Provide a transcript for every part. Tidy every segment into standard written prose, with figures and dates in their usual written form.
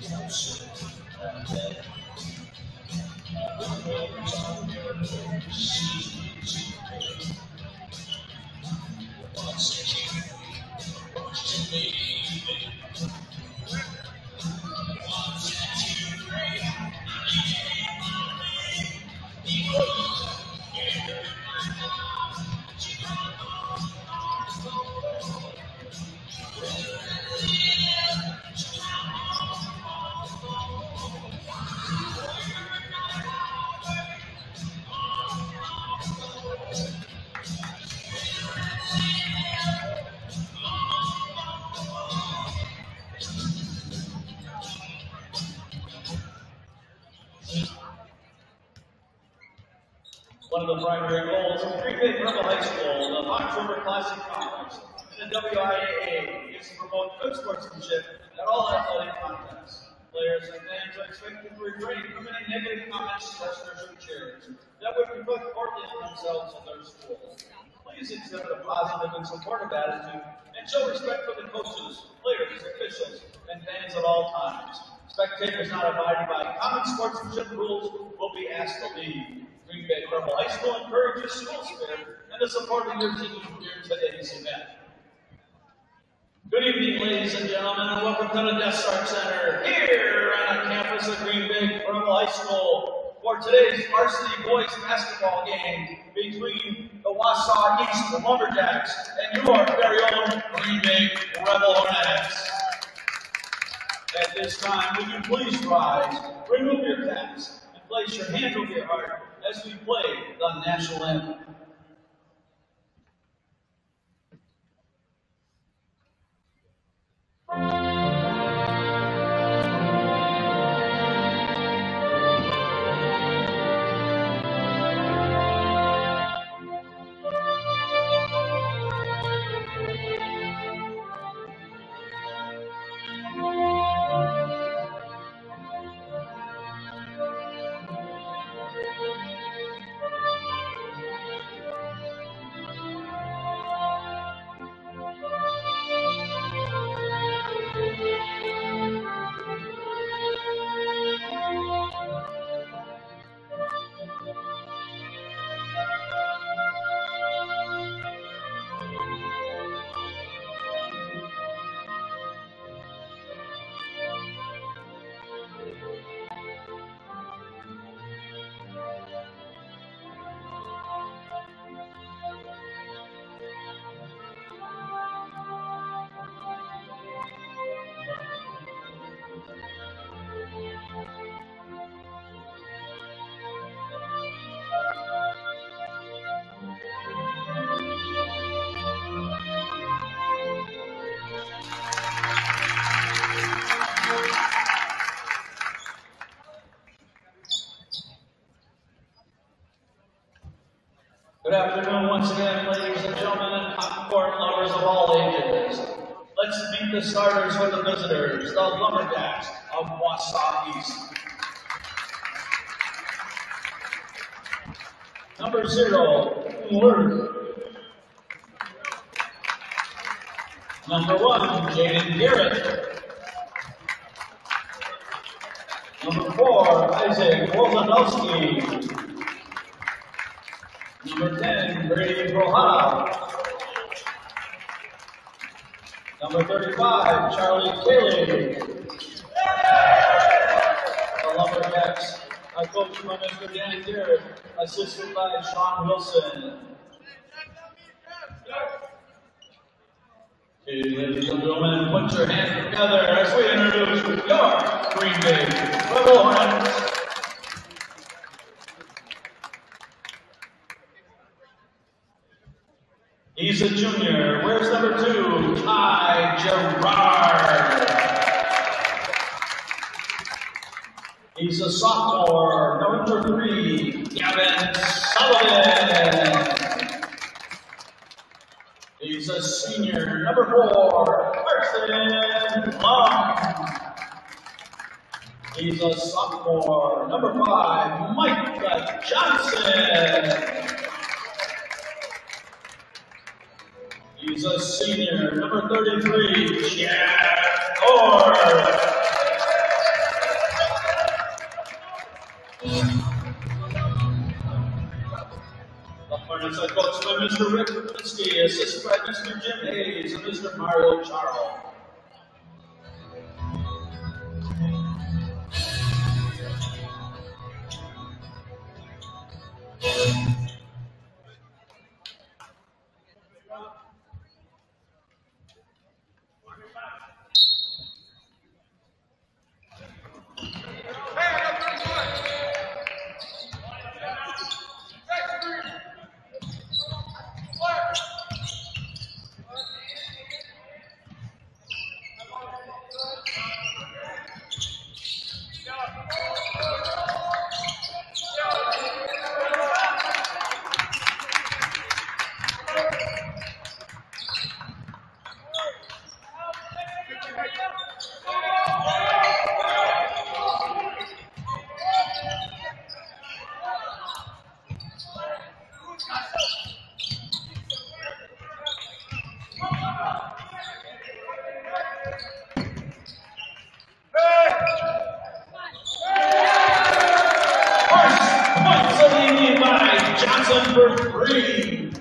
One of the primary goals of Preble High School, the October Classic Conference, and the WIAA is to promote good sportsmanship at all athletic contests. Players and fans are expected to refrain from any negative comments, gestures, or cheers that would reflect poorly on themselves and their schools. Please exhibit a positive and supportive attitude and show respect for the coaches, players, officials, and fans at all times. Spectators not abiding by common sportsmanship rules will be asked to leave. Preble High School encourages school spirit and the support of your team here today's event. Good evening, ladies and gentlemen, and welcome to the Death Star Center here on the campus of Preble High School for today's varsity boys basketball game between the Wausau East Lumberjacks and your very own Preble Hornets. At this time, would you please rise, remove your caps, and place your hand over your heart as we play the national anthem. Good afternoon once again, ladies and gentlemen, and popcorn lovers of all ages. Let's meet the starters for the visitors, the Lumberjacks of Wausau East. Number 0, Luke. Number 1, Jaden Garrett. Number 4, Isaac Wolzanowski. Number 10, Brady Brohal. Number 35, Charlie Cayley. The Lumberjacks are coached by Mr. Danny Garrett, assisted by Sean Wilson. Okay, ladies and gentlemen, put your hands together as we introduce your Green Bay Preble Hornets. He's a junior. Where's number 2? Ty Gerard. He's a sophomore. Number 3, Gavin Sullivan. He's a senior. Number 4, Carson Long. He's a sophomore. Number 5, Micah Johnson. He's a senior. Number 33, Chad Orr. Mr. Rick Kulinski, assisted by Mr. Jim Hayes and Mr. Mario Charles. For 3.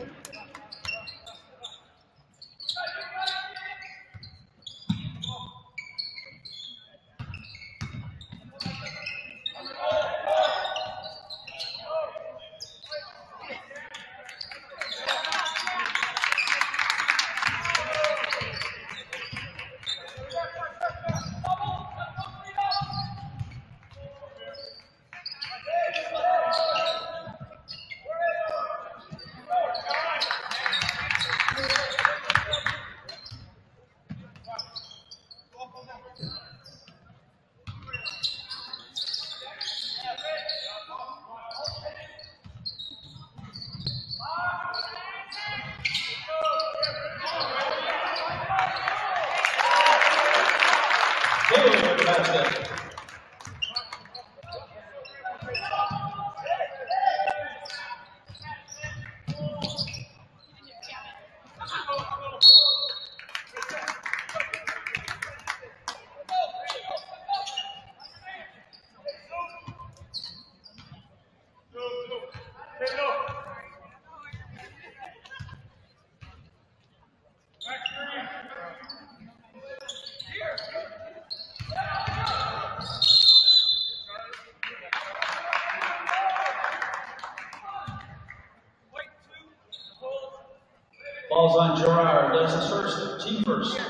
Ball's on Gerard. That's his first, team first.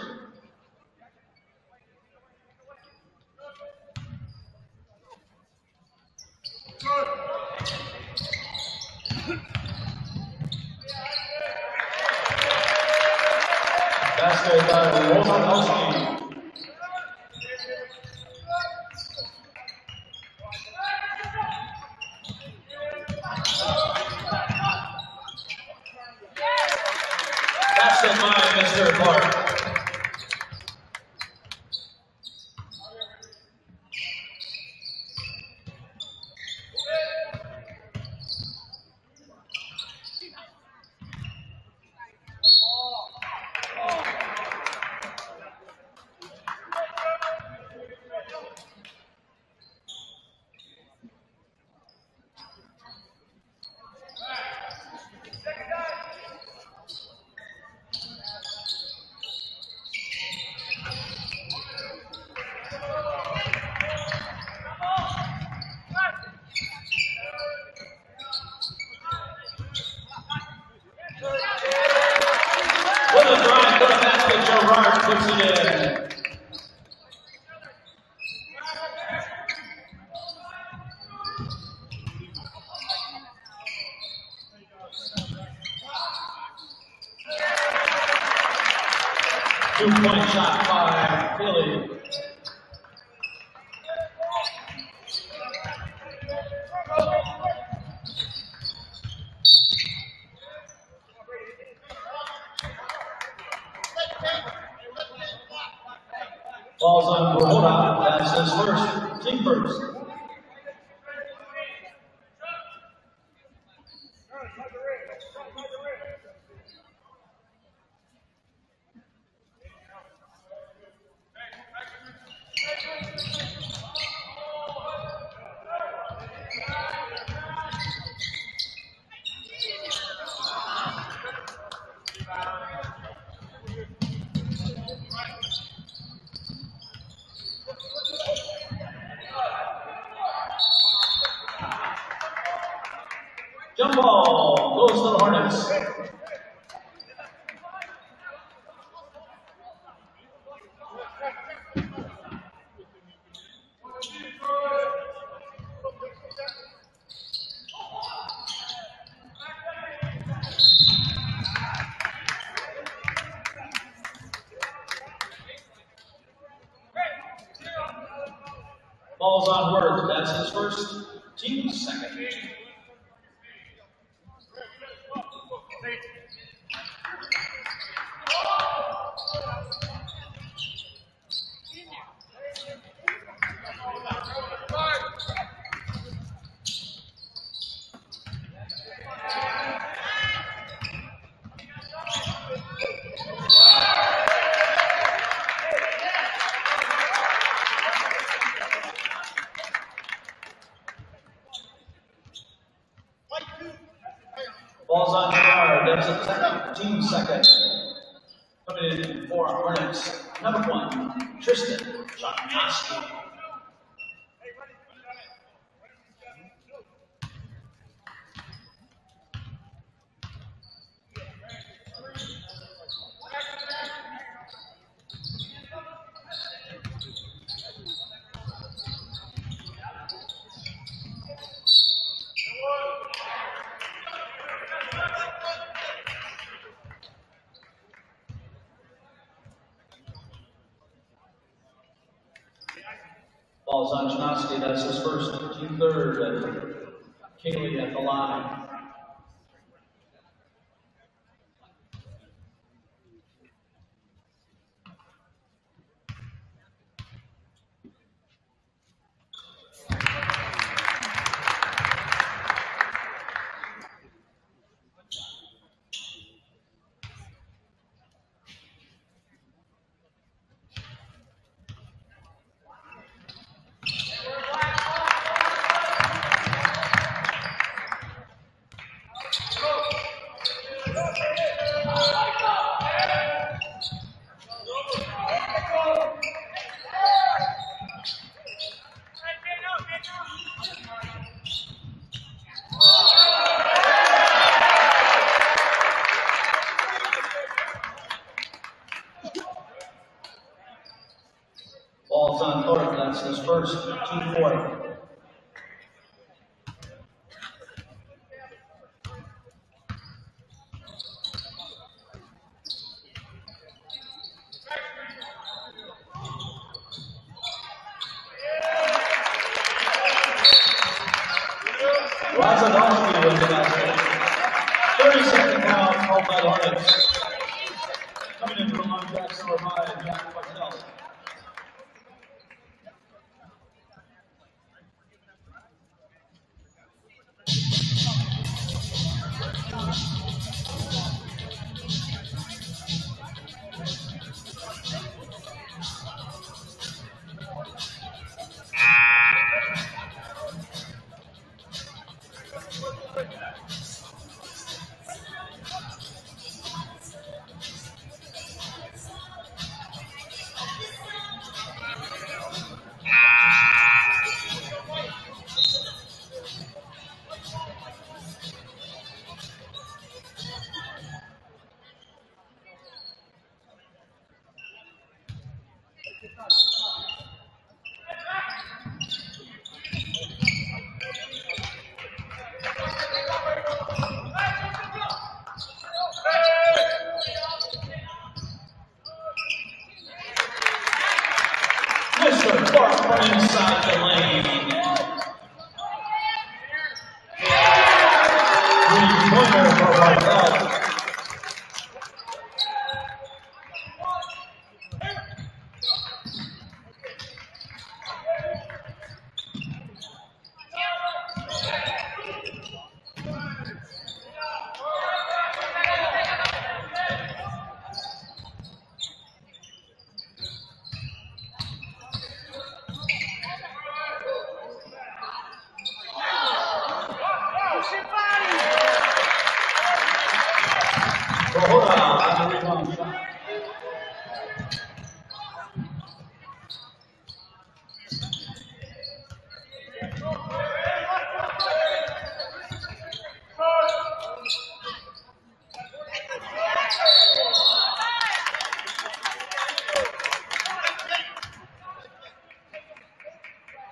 Basket by Wausau. Basket by Mr. Clark. Puts it in. Two-point shot by Philly. Ball's on Wausau. That's his first, team first. jump ball goes to the Hornets. Ball's on Word. That's his first, team's second. Ball's on Gerard. That's his second, team's second. Coming in for Hornets. Number 1, Tristan Chakowski. Ball's on Chakowski. That's his first, team third. And Kaylee at the line. Ball's on Thorpe. That's his first, team fourth. Wausau wins the basket. 30-second foul called by the Hornets. Coming in from on back number 5, Jack Martell.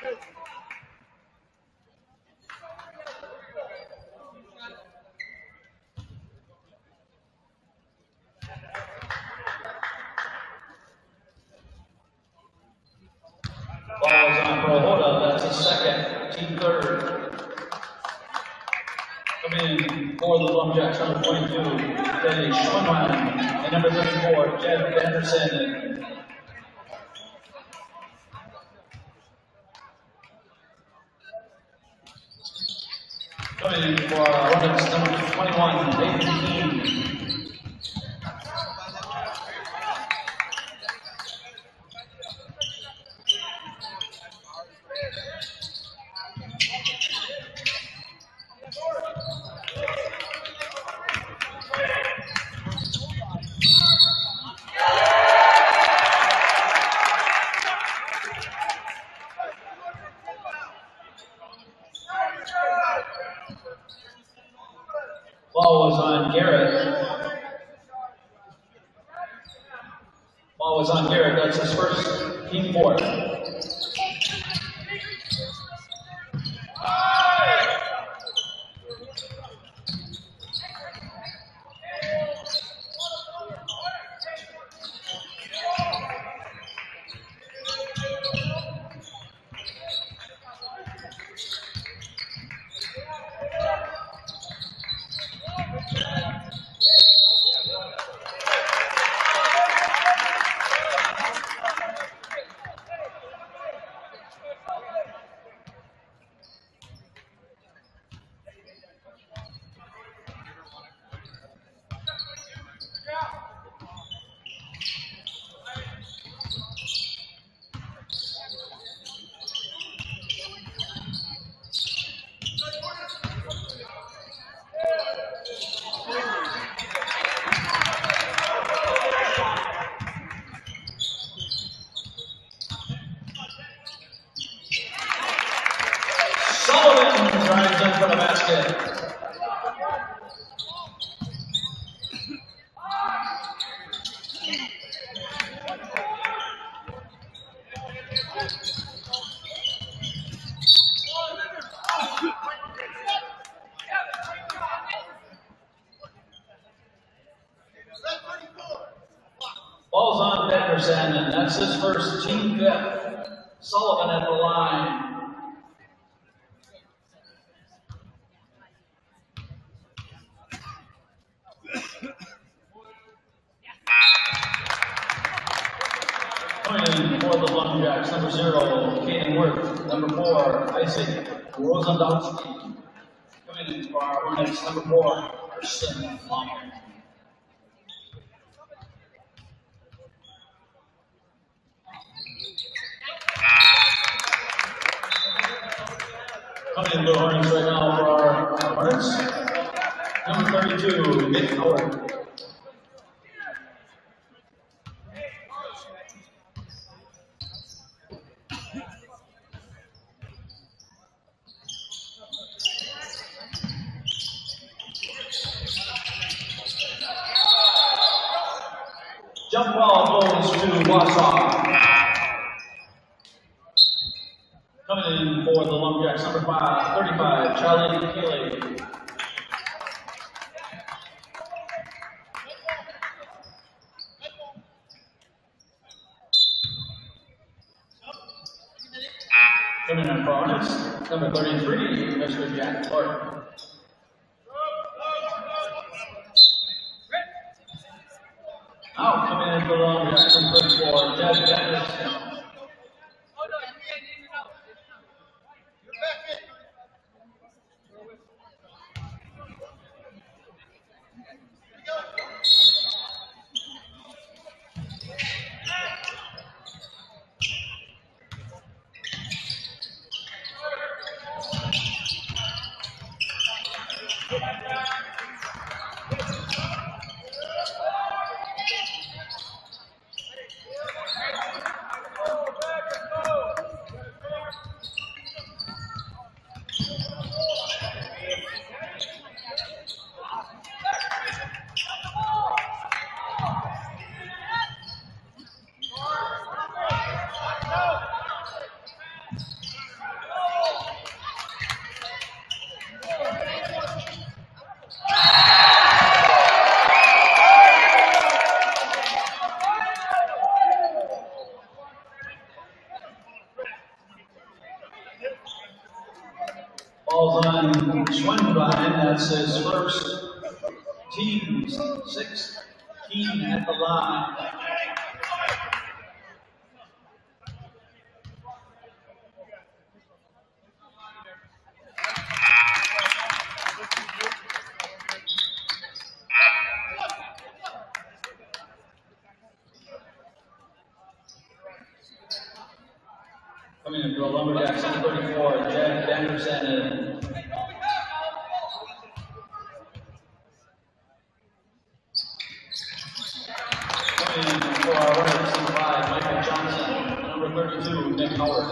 Ball's on Prohoda, that's his second, team third. Coming in for the Lumberjacks, number 22, Danny Schwinman, and number 34, Jeff Anderson. Coming in for Lumberjacks, number 21, Nathan Keene. Ball was on Garrett. Ball was on Garrett. That's his first, team fourth. Drives in for the basket. Ball's on Pedersen, and that's his first, team fifth. Sullivan at the line. Coming in for the Lumberjacks, number 0, Caden Worth. Number 4, Isaac Rosendowski. Coming in for our Hornets, number 4, Kirsten Longman. Coming in the Hornets right now for our Hornets, number 32, Nick Howard. Jump ball goes to Wausau. Coming in for the Lumberjacks, number 35, Charlie Keeley. Coming in for Hornets, number 33, Mr. Jack Clark. Now coming in for the Lumberjacks, number 34, Jeff Anderson. Ball's on Schwinbein, that's his first, team 6, Keen at the line. Coming in for the Lumberjacks, number 34, Jack Anderson. Coming in for our runners, number 5, Michael Johnson. Number 32, Nick Howard.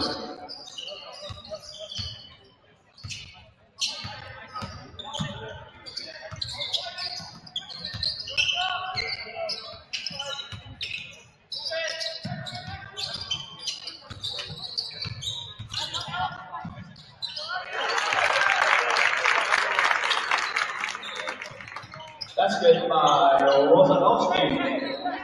That's good by Rosanowski.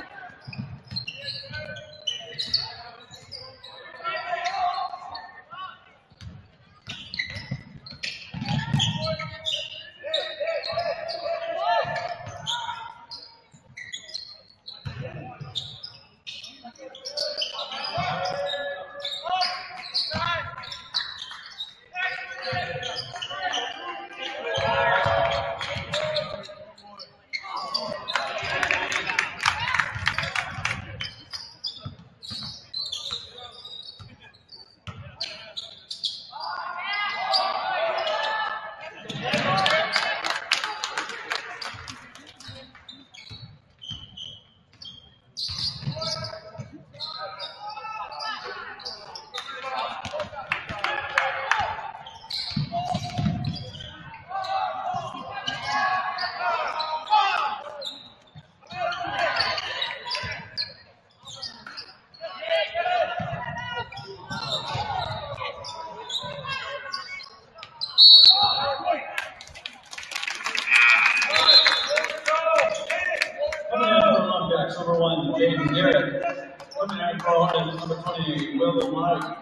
Number 1, James Garrett. Coming in for number 20, Will Mike.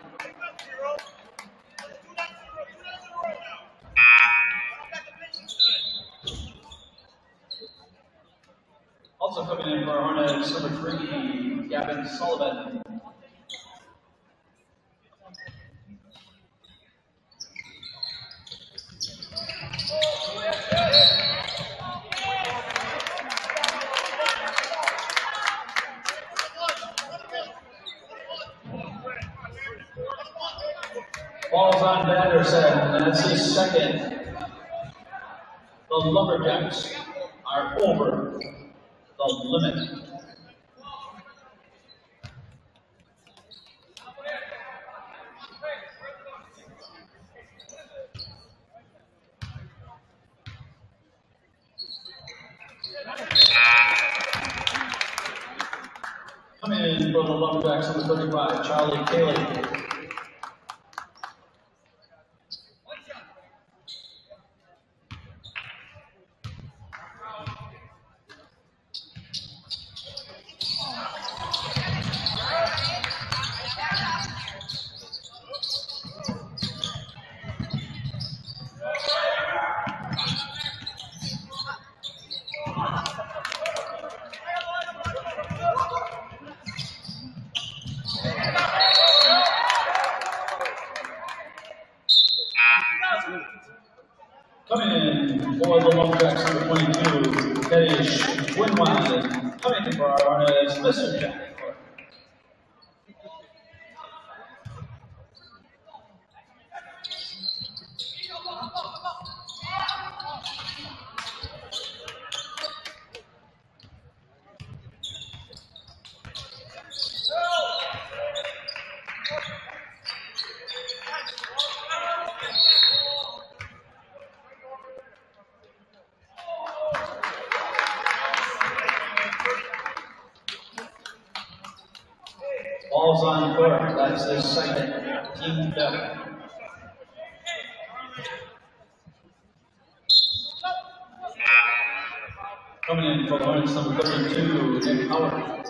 Also coming in for our Hornets, number 3, Gavin Sullivan. Ball's on Vanderson, and that's his second. The Lumberjacks are over the limit. Coming in for the Lumberjacks, number 35, Charlie Cayley. Coming in for the Lumberjacks, number 22, Kadish Winwan. Coming in for our Hornets, Mr. Jack. Ball's on court, that's his second, team 7. Coming in for the Hornets, number 32, Nick Howard.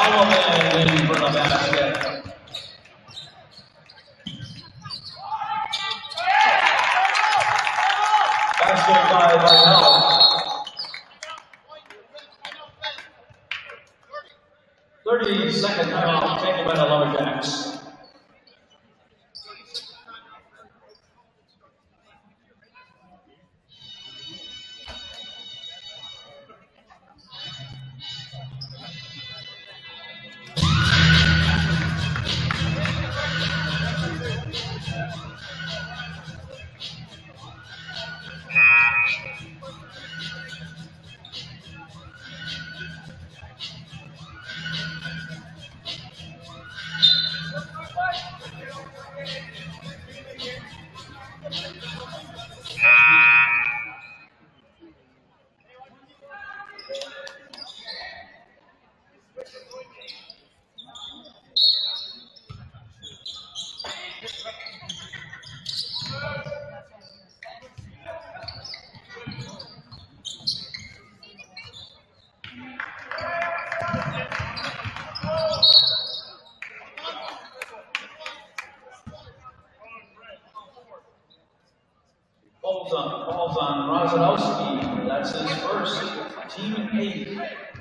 Sullivan in for the basket. Basket by Varsity. 30-second timeout taken by the Lumberjacks. Falls on Rozanowski. That's his first. Team 8.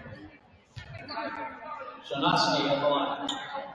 Shanatsky at the line.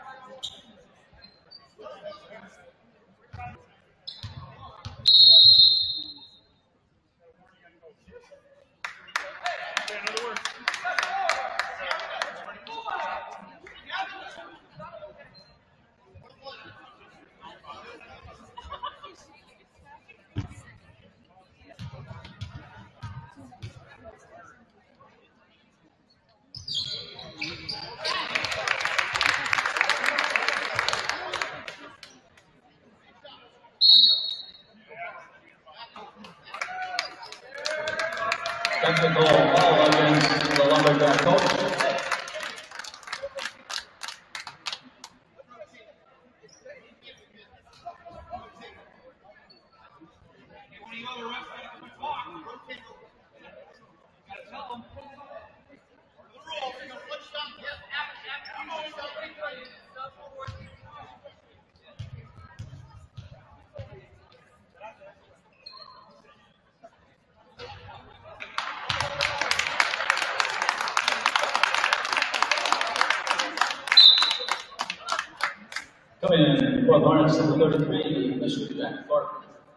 Technical foul against the Lumberjack coach. Coming in for Lawrence, number 33, Mr. Jack Clark.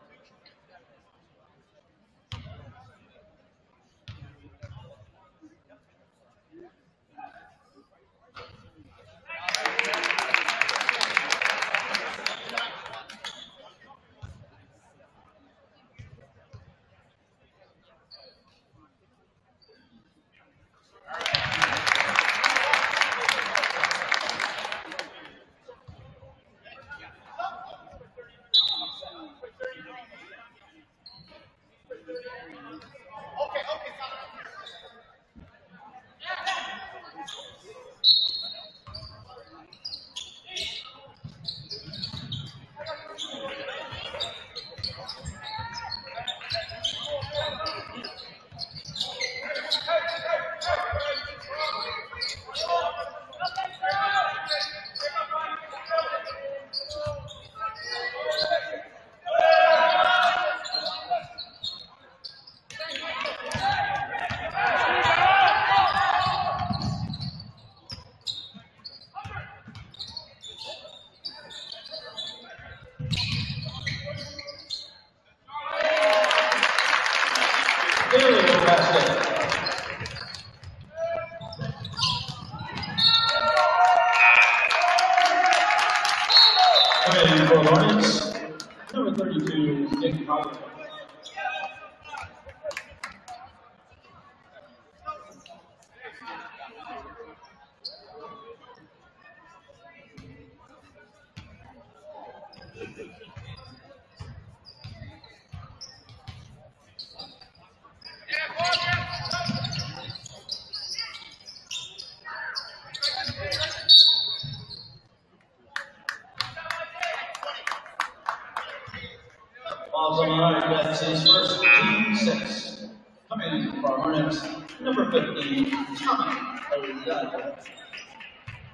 That's his first, team 6. Coming in for Hornets, number 15, Tommy O'Donnell.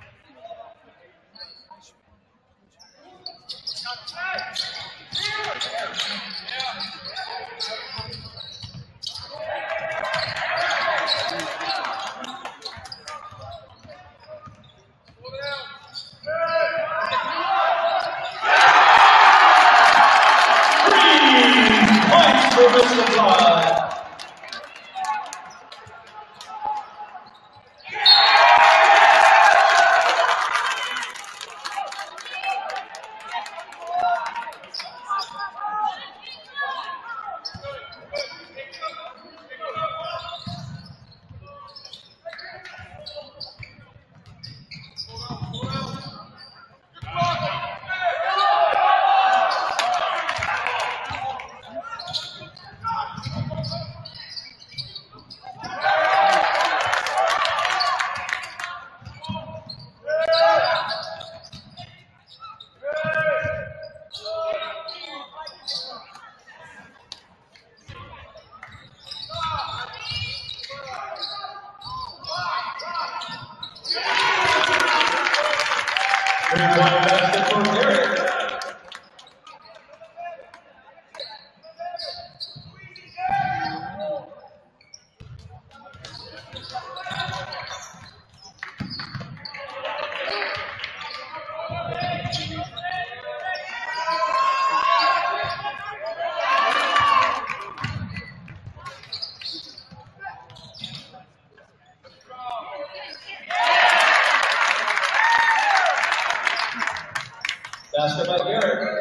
Basket by Garrett.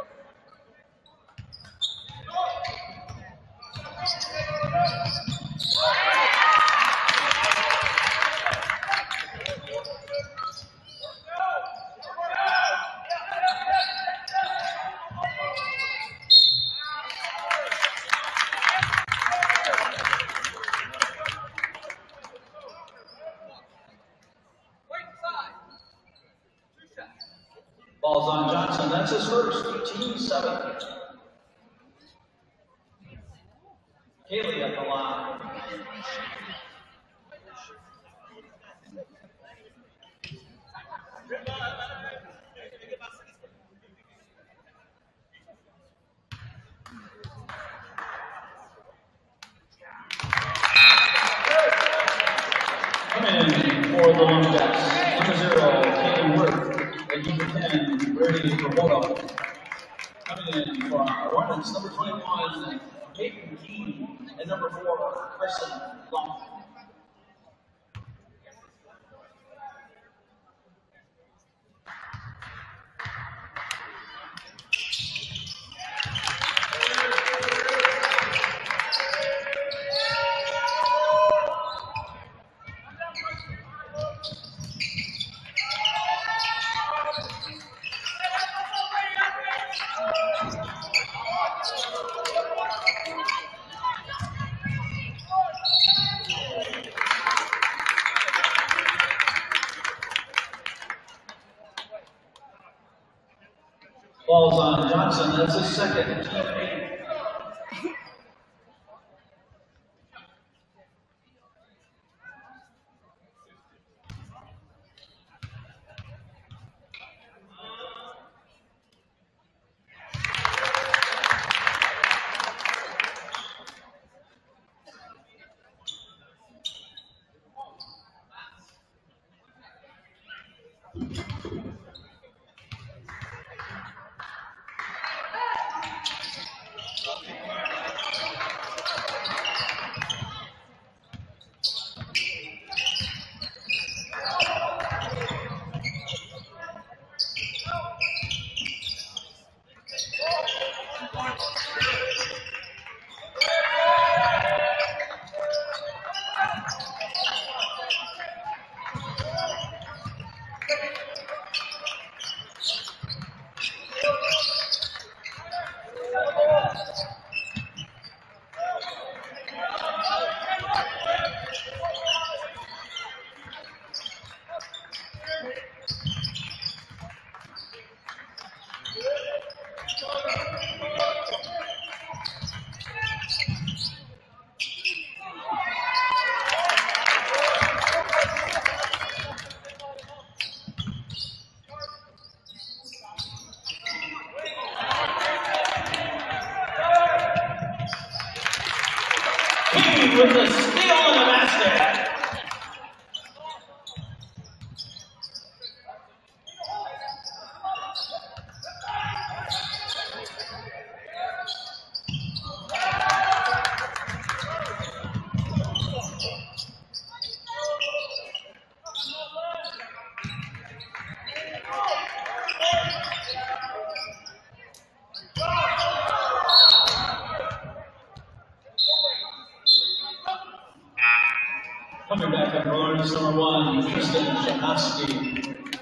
Ball's on Johnson. That's his first. Team 7. Haley at the line. Coming in for the Lumberjacks, number 0, Caitlin Worth. And number 10, Brady Preble. Coming in for our Hornets, number 21, Peyton Keene, and number 4, Carson Long. Ball's on Johnson. That's his second. Team 8. backup rollers number 1, Tristan Janowski.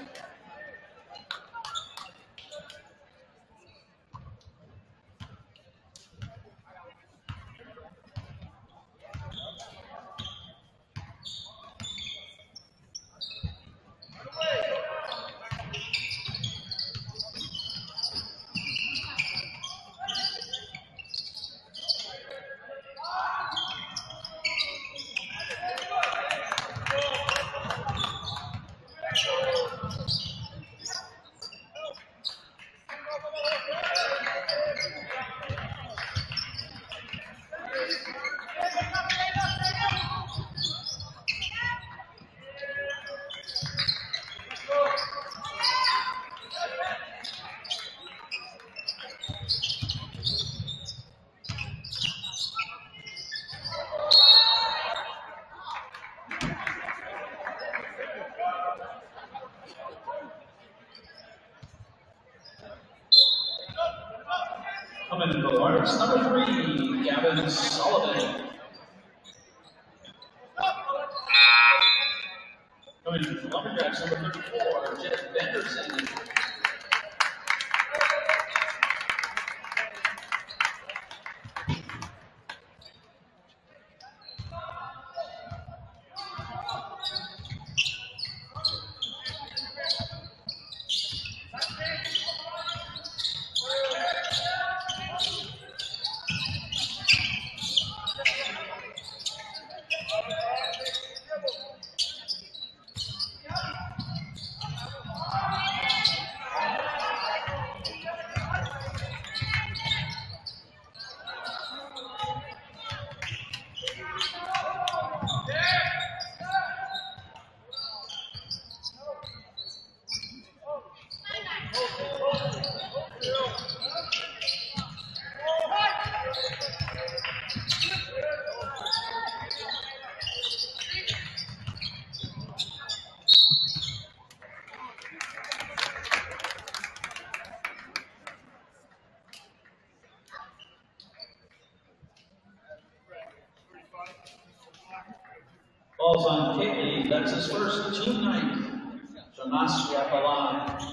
Coming to the Larks, number 3, Gavin Sullivan. Coming to the Lumberjacks, number 34, Jeff Benderson. Ball's on Kaylee, that's his first team night. Janowski at the line.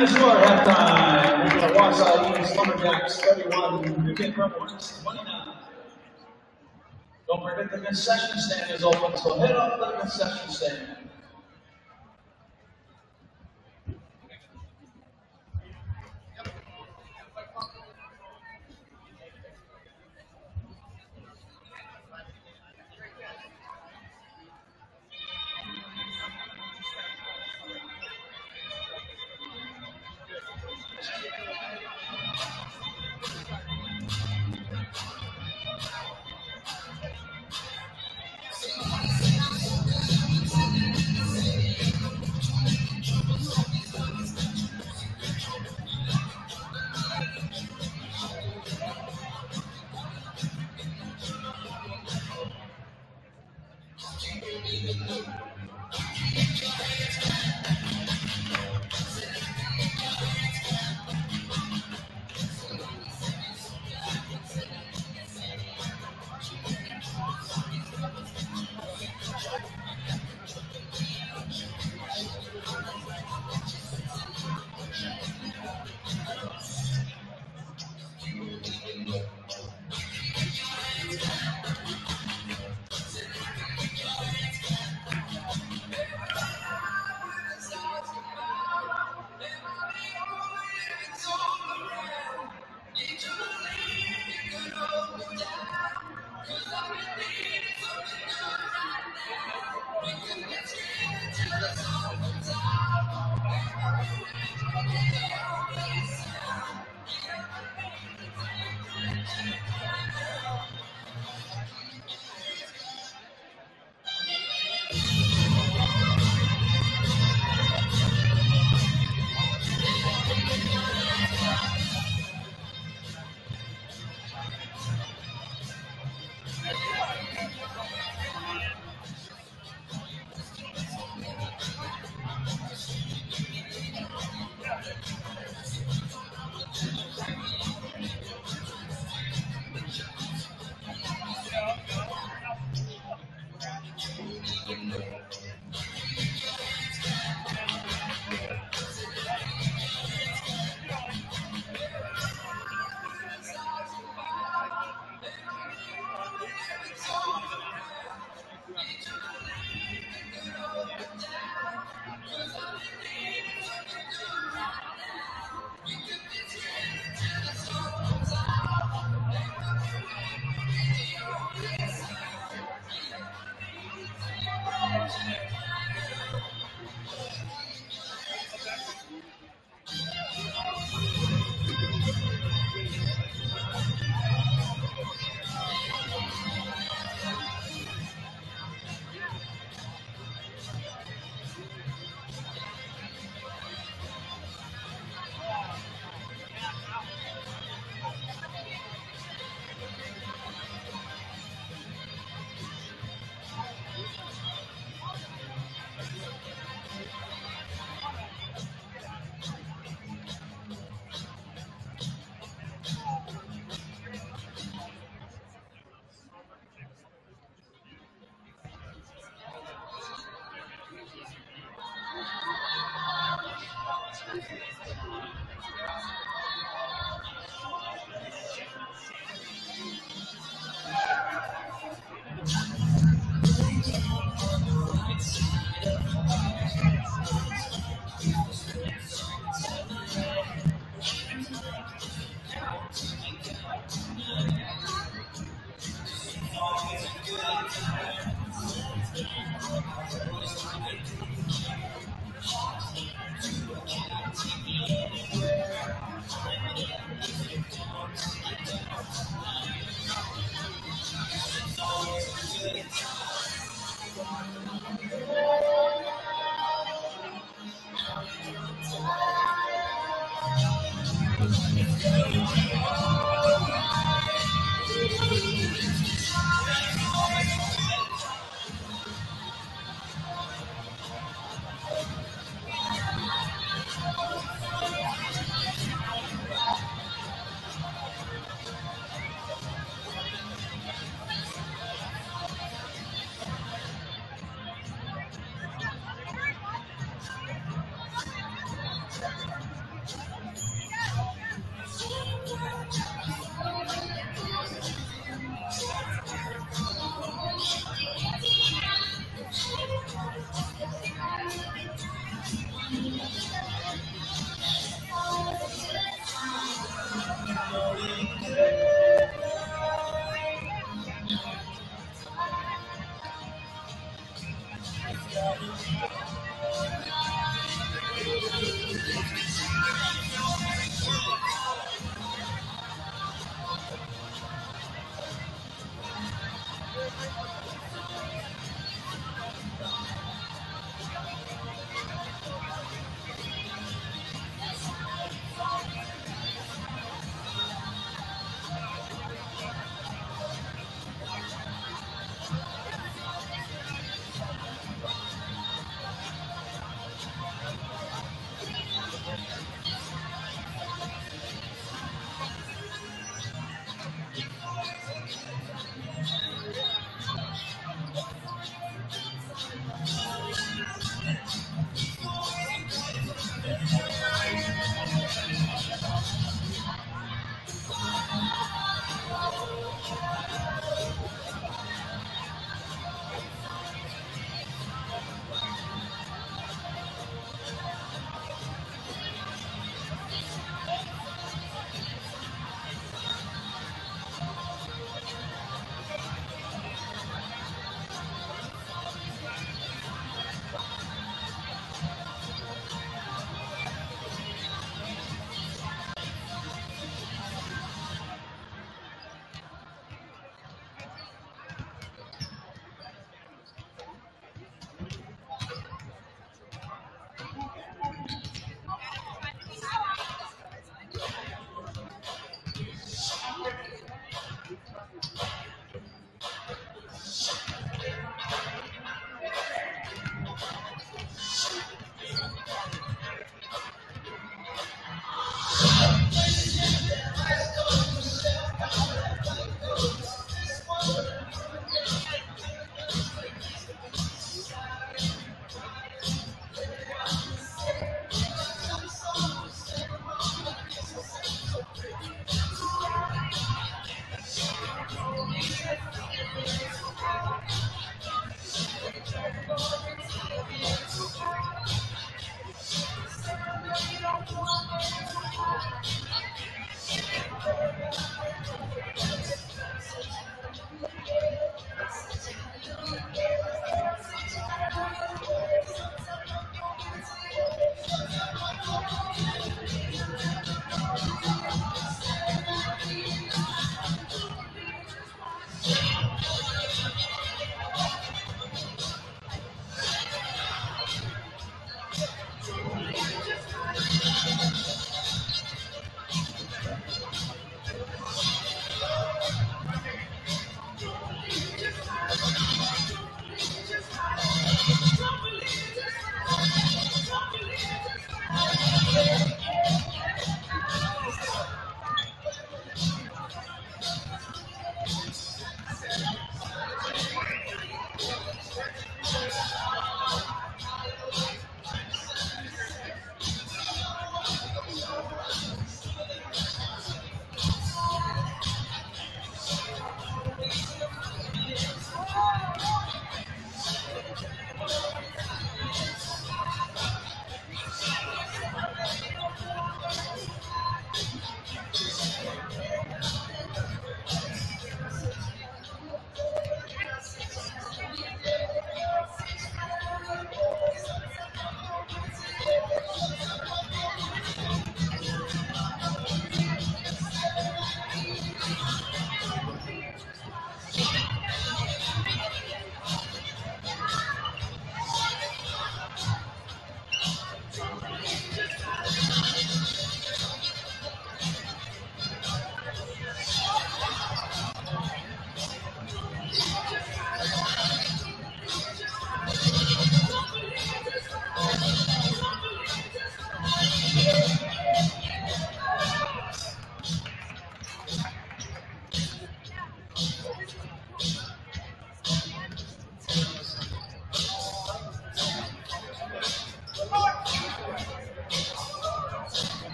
the score at halftime, we're going to Wausau East Lumberjacks 31, Newton Preble 29. Don't forget the concession stand is open, so head up to the concession stand.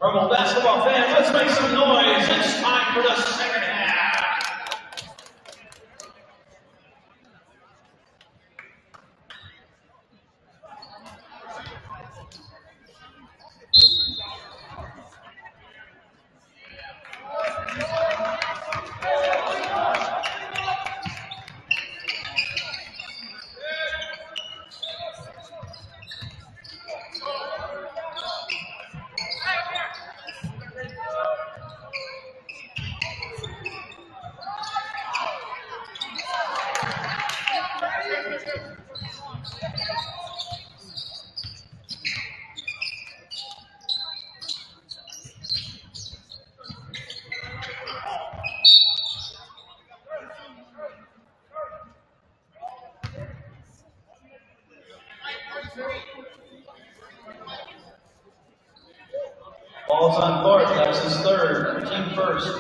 Preble basketball fans, let's make some noise. It's time for the second half. Ball's on court, that's his third, team first.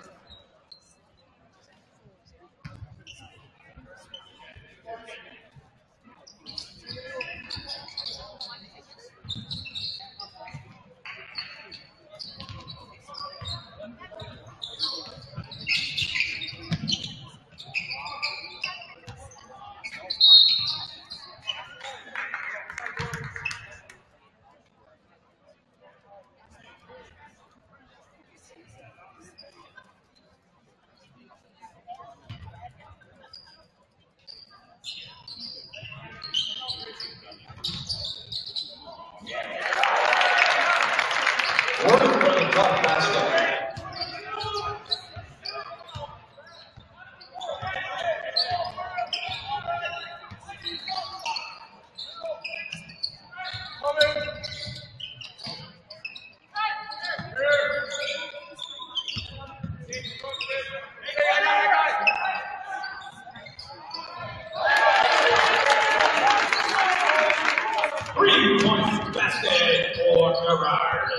Three-point basket for Gerard.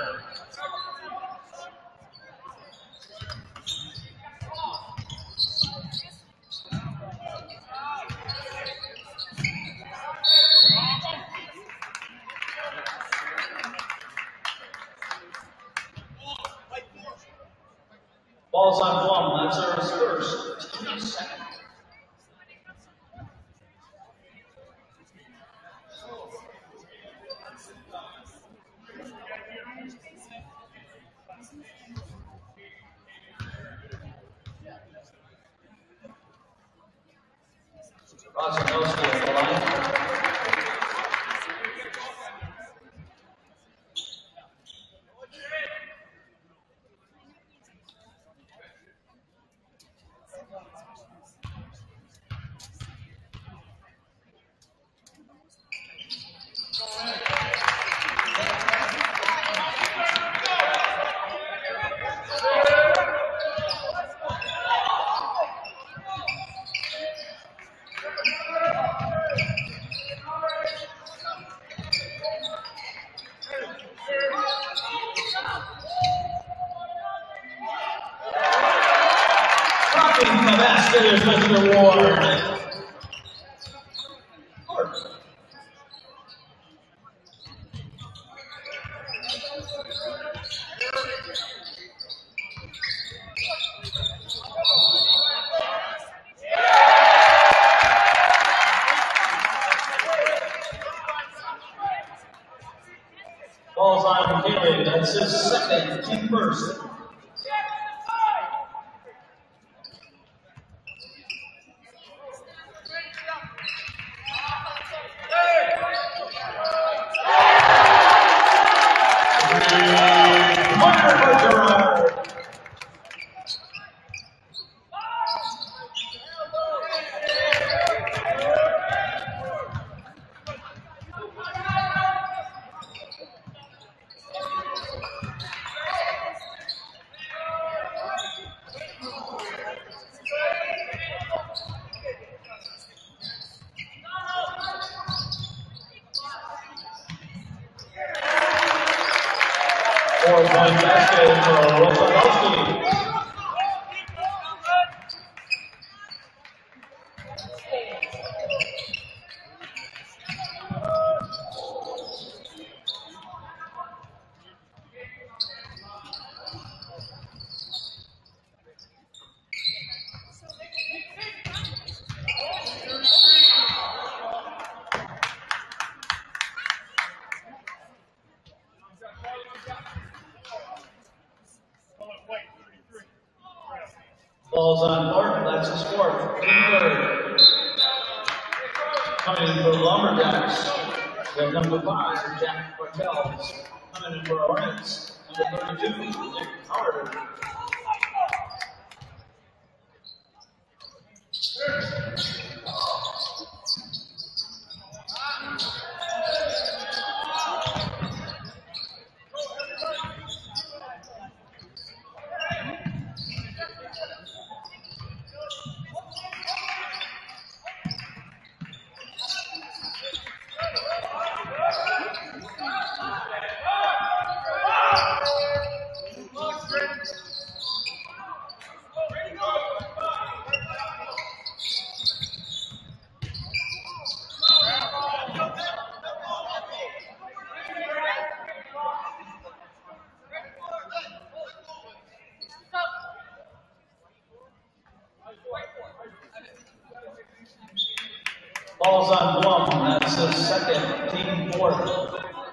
Ball's on Blum, that's our first, team second. Rosanowski at the line. The basket is Mr. Ward. Ball's on McKinley, that's his second, team first. Four-point basket for Wausau. Ball's on Thornton, that's his fourth. Third. Coming in for the Lumberjacks, we have number 5, Jack Bartels. Coming in for Hornets, number 32, Nick Howard. Ball's on Blum, that's his second, team fourth.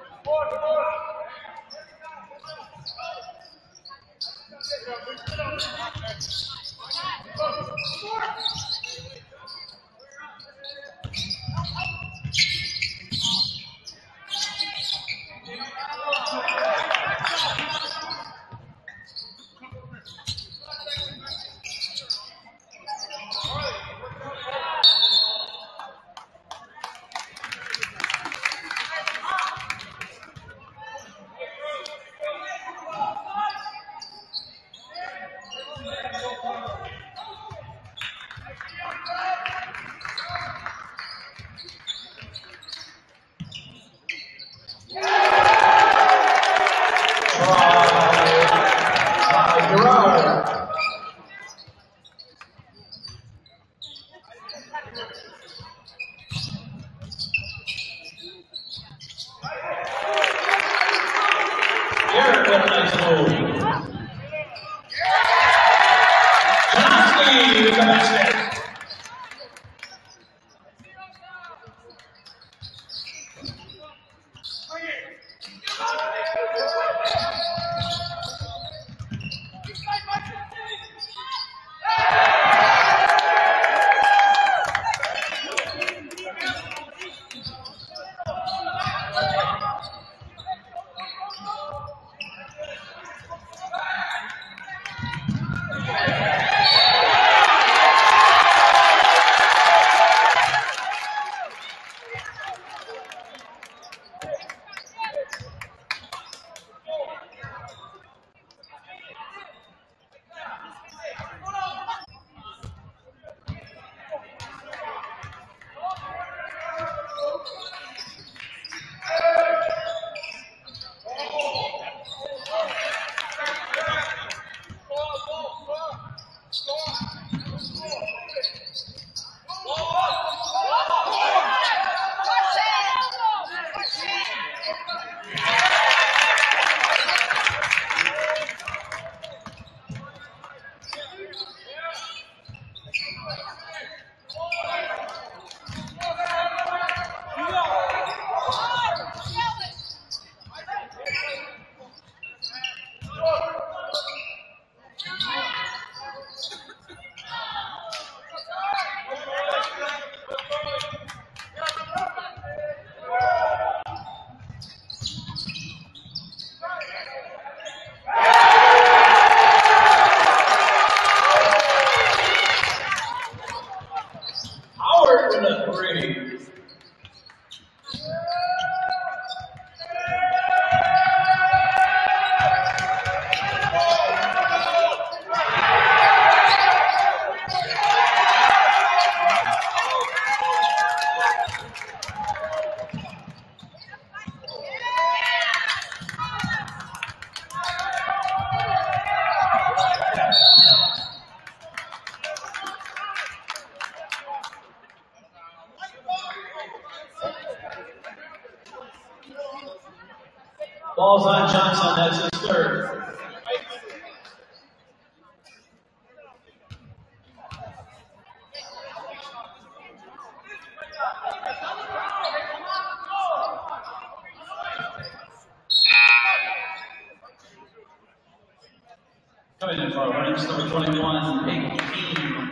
Ball's on Johnson, that's his third. Coming in for our ranks, number 21, 18.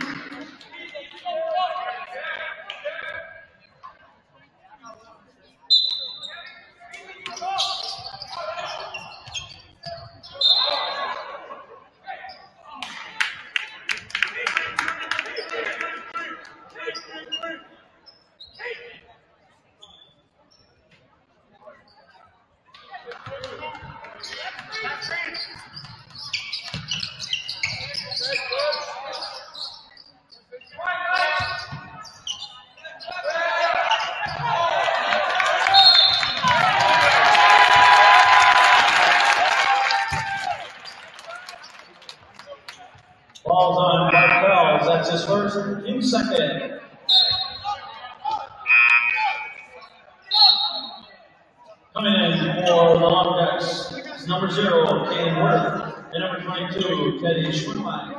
Ball's on Preble, that's his first, in second. Coming in for the long decks, number 0, Caden Worth, and number 22, Teddy Schwimmein.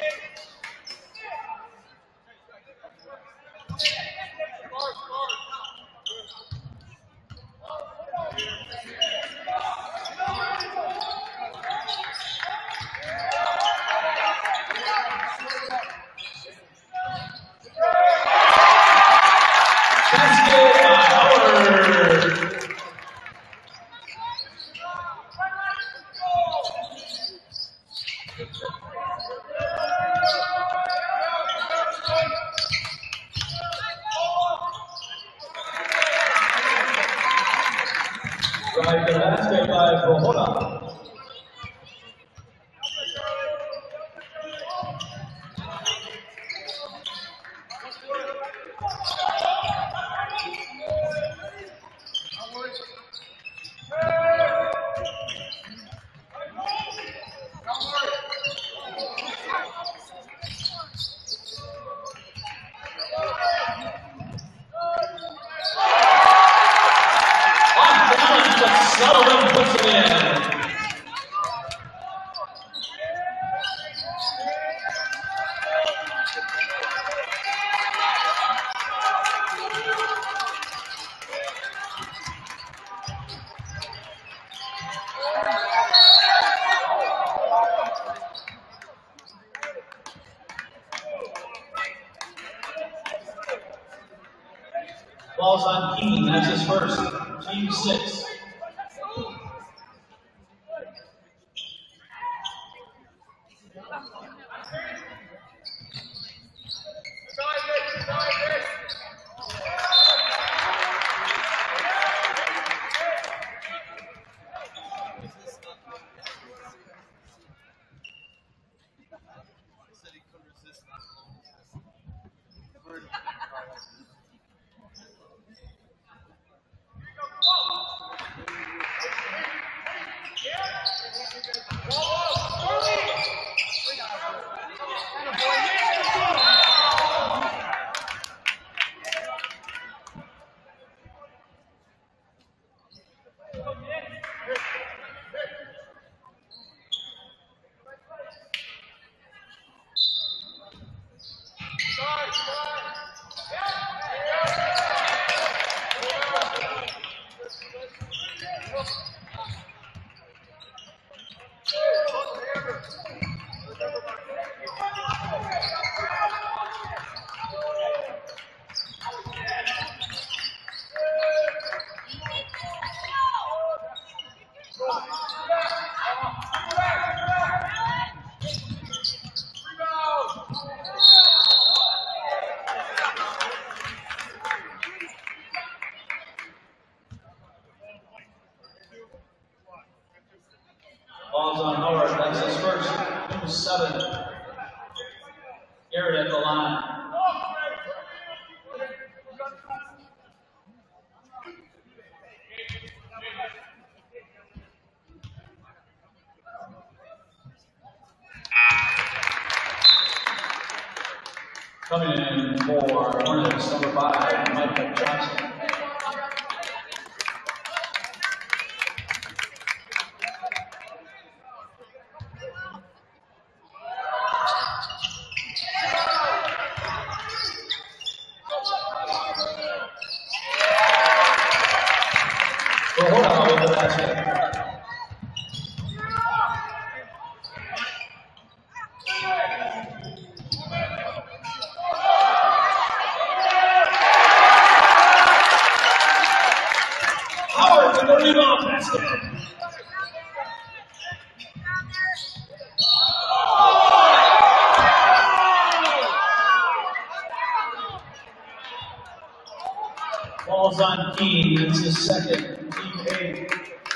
Drive the basket by Preble. Sullivan puts it in. Ball's on Keene, that's his first. Team 6. Ball's on Howard, that's his first. Number 7. Garrett at the line. Coming in for Hornets, number 5, Michael Johnson. Hold on with the basket. Falls on Keene, it's his second, team 8.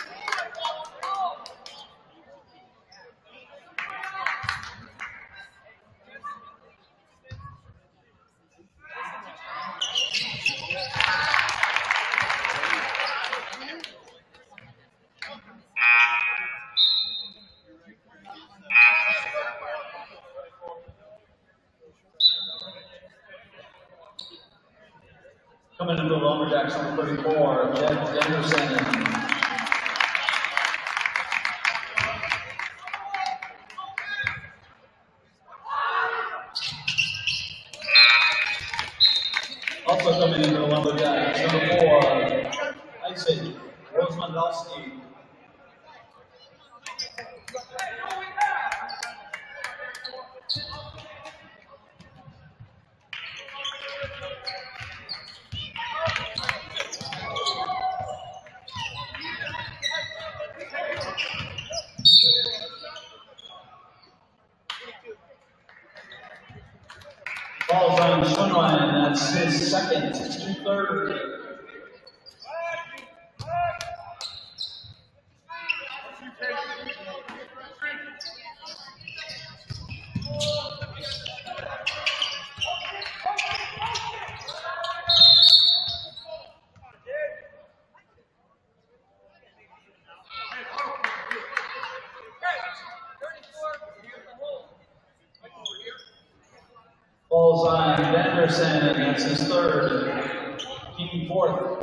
Coming into the Lumberjacks, number 34, Jed Anderson. Also coming into the Lumberjacks, number 4, Isaac Rosemondowski. Falls on Schwinlein, that's his second, his third. Falls on Vanderson, and that's his third, keeping fourth.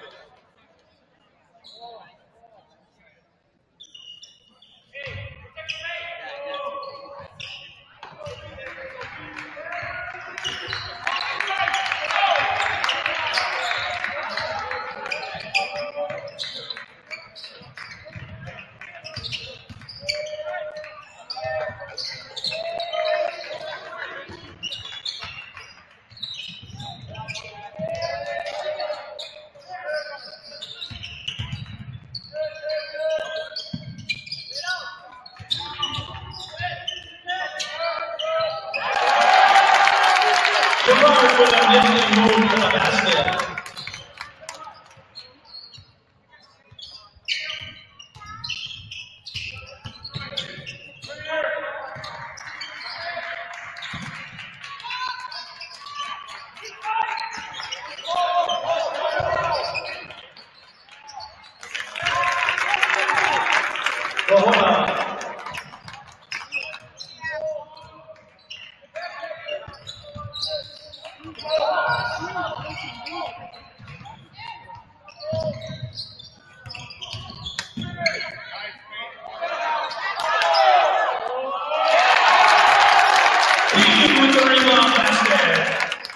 Gerard with a nifty move to the basket. Well, hold on. With the rebound basket.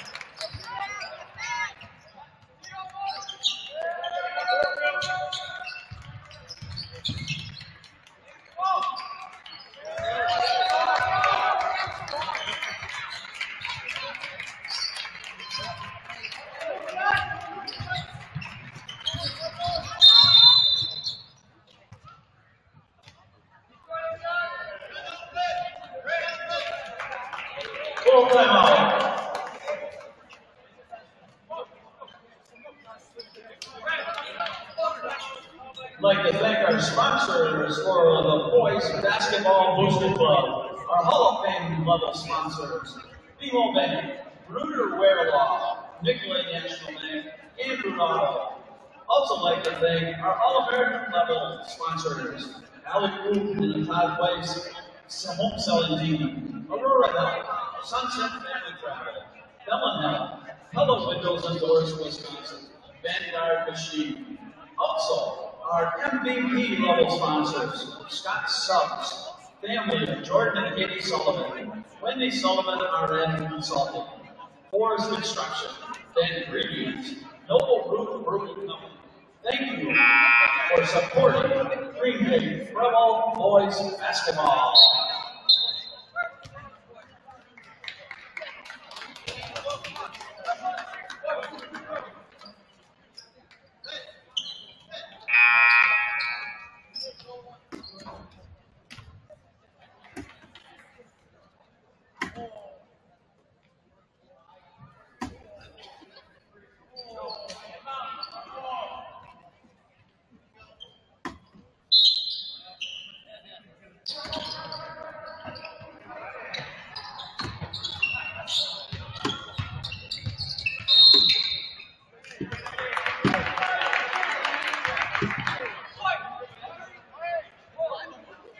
Full timeout. I'd like to thank our sponsors for the Boys Basketball Booster Club, our Hall of Fame level sponsors, BMO Bank, Ruder Wearlaw, Nicolay National Bank, and Brunado. Also like to thank our All-American level sponsors, Alec Group and Todd Weiss, Home Selling Team, Aurora Health, Sunset Family Travel, Bellin Health, Hello Windows and Doors, Wisconsin, Vanguard Machine. Also, our MVP level sponsors, Scott Subs, family of Jordan and Katie Sullivan, Wendy Sullivan, RN Consulting, Forest Construction, Ben Reviews, Noble Group Brewing Company. Thank you for supporting Green Bay Preble Boys Basketball.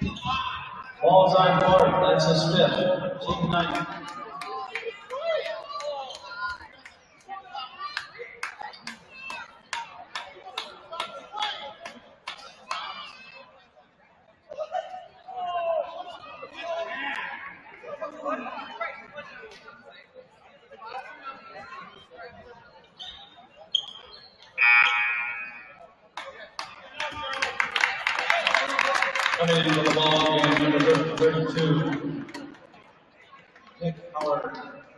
Ball's on court. That's his fifth. Team 9. Coming into the ball game, number 32, Nick Howard.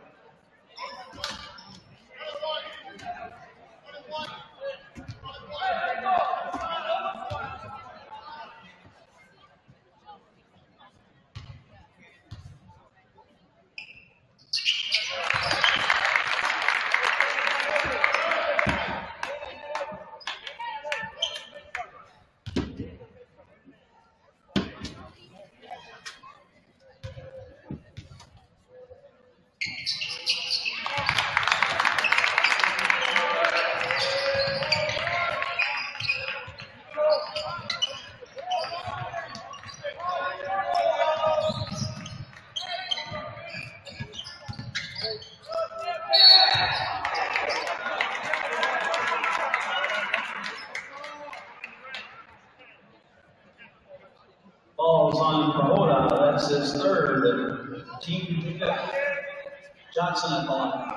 Ball's on Kahota, that's his third. Team 5. Johnson at the line.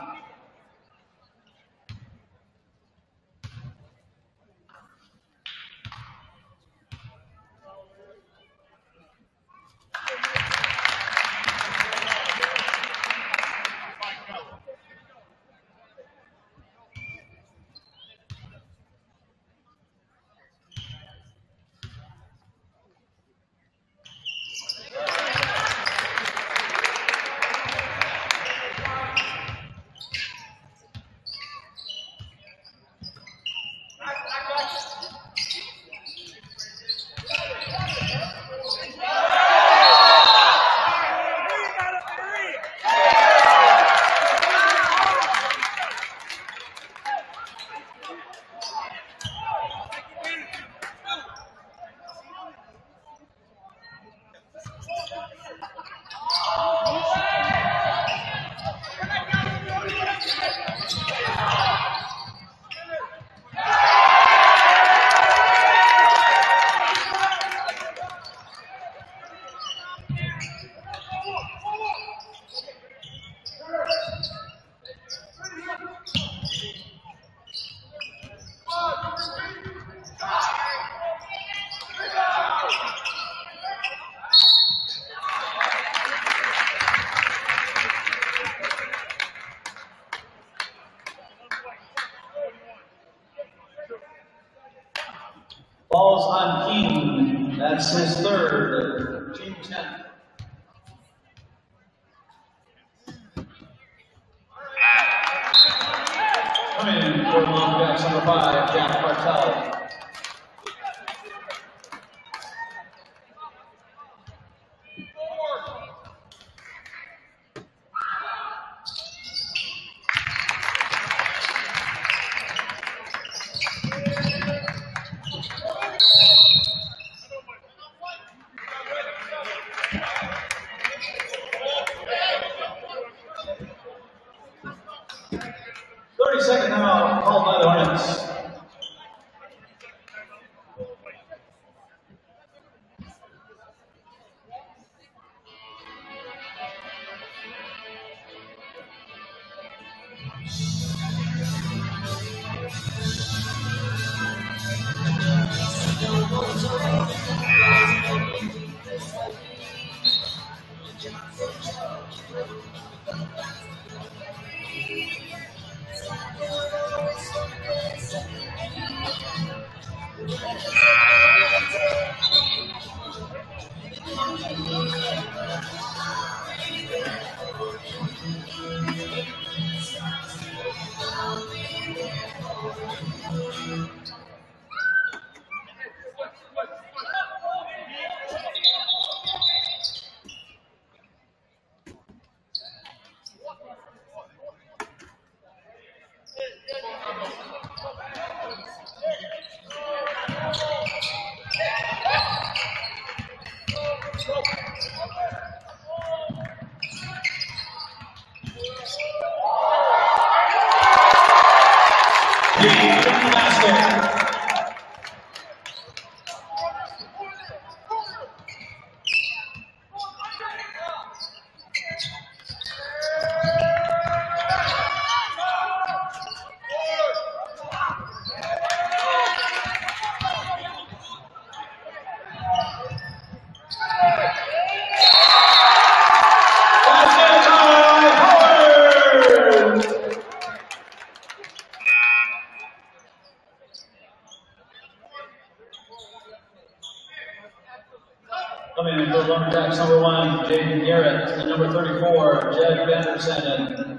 Ball's on King, that's his third. Team 10. Coming in for Longback number 5, Jack Bartel. 30-second timeout called by the Hornets. Lumberjacks number 1, Jaden Garrett, and number 34, Jed Vandersen.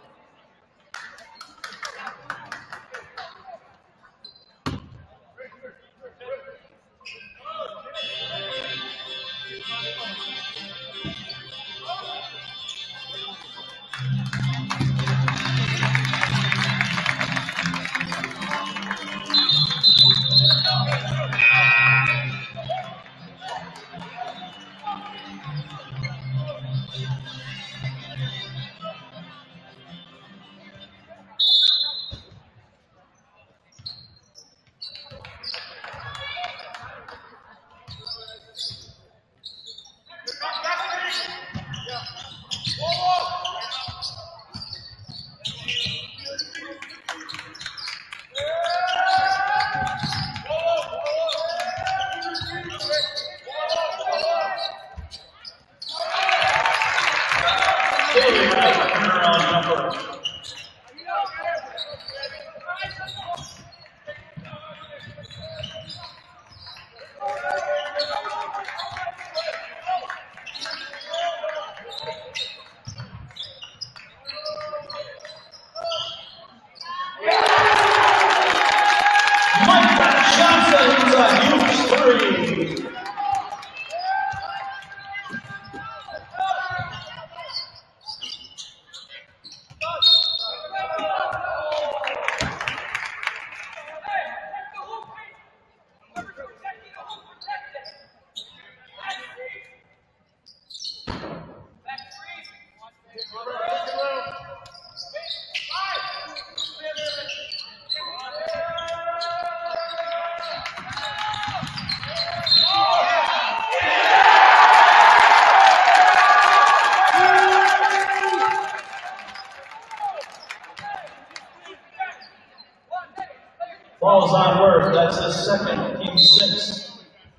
Ball's on work. That's the second, team 6.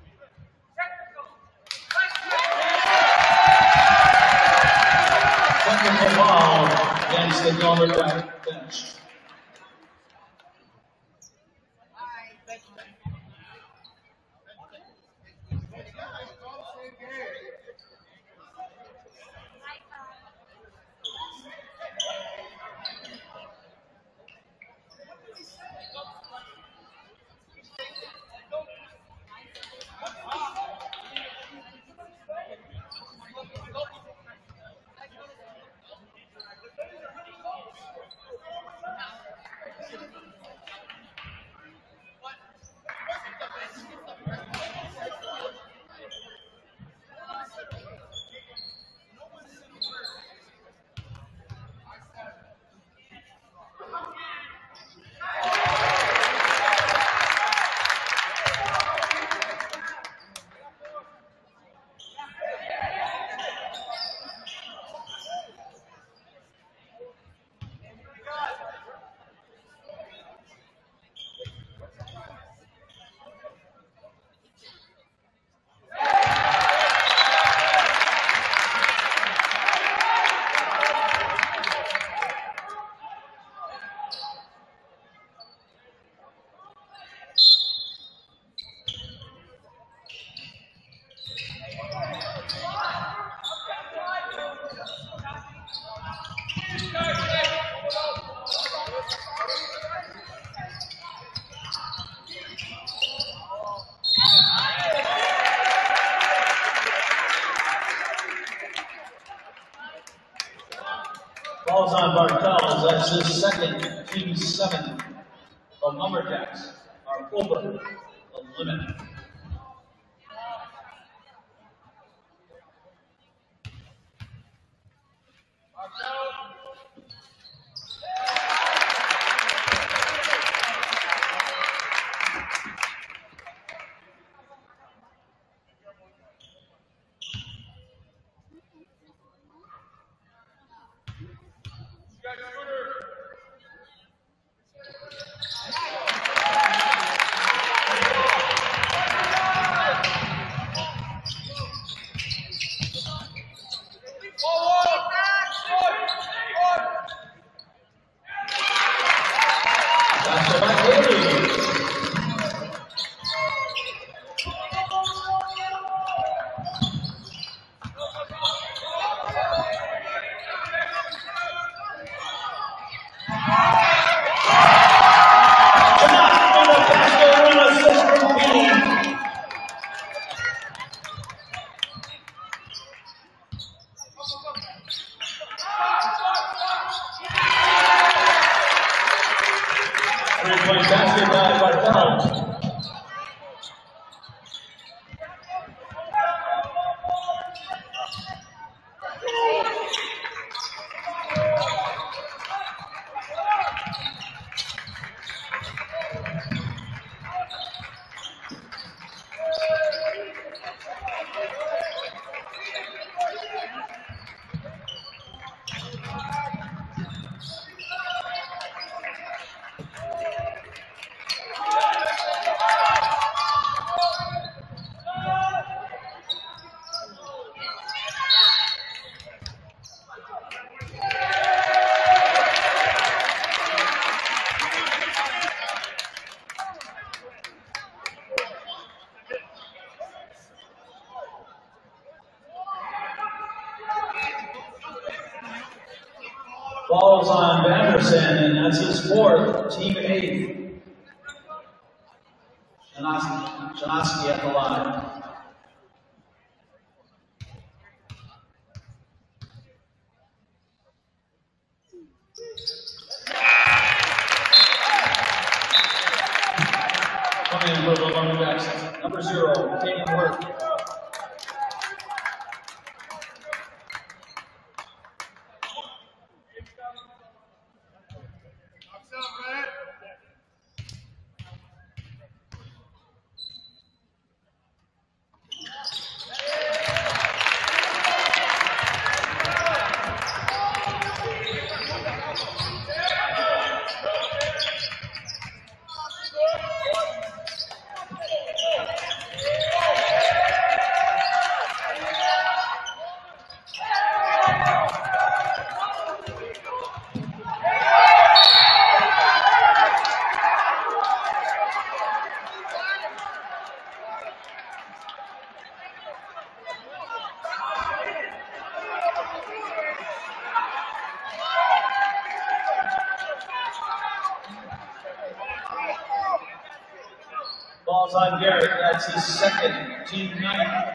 Technical foul against the Lumberjack bench. Ball's on Bartels. That's his second, team 7. The Lumberjacks are over the limit. 3-point basket by Preble. Falls on Vanderson, and that's his fourth, team 8th. Janoski at the line. Coming in for the London Jackson, number 0, taking work. Falls on Garrett, that's his second, team 9th.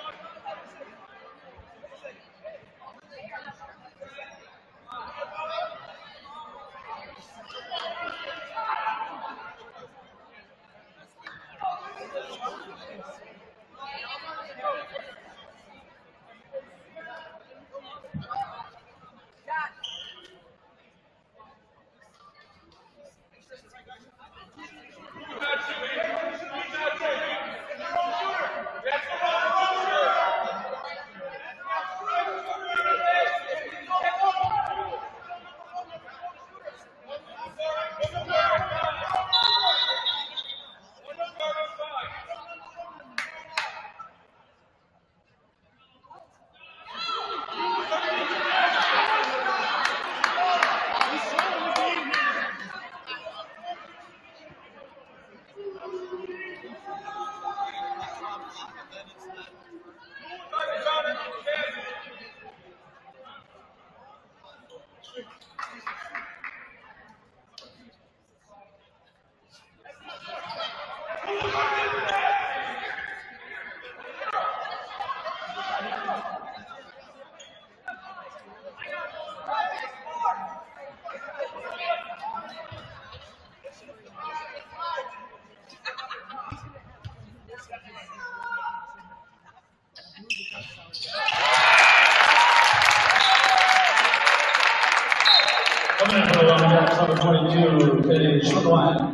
Coming in for the Lumberjacks, number 22, Kenny Schwindline.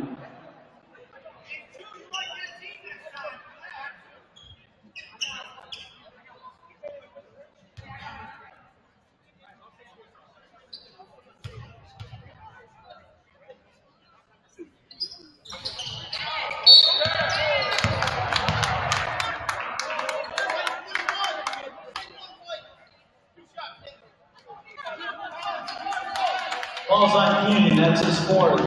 Falls on Keenan, that's his fourth.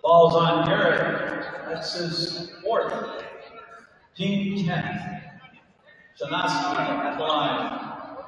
Ball's on Garrett. That's his fourth. Team 10. Shanaski at the line.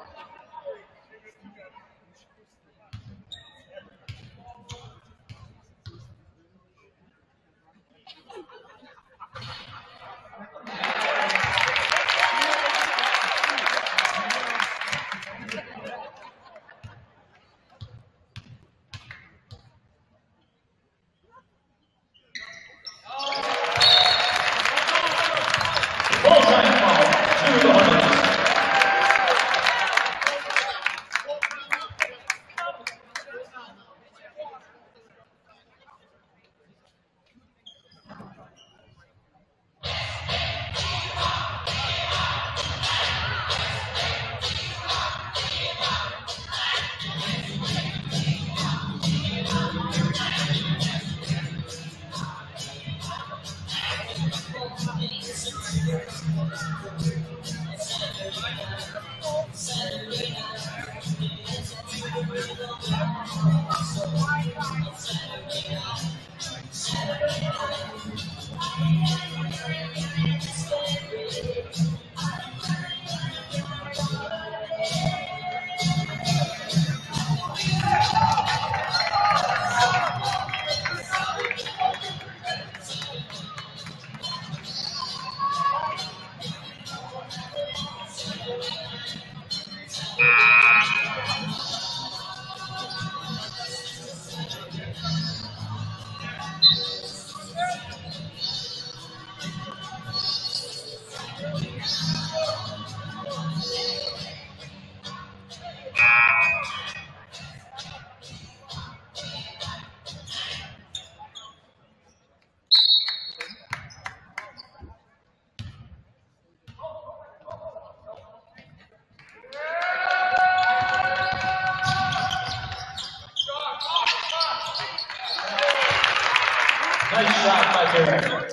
Nice shot by Garrett.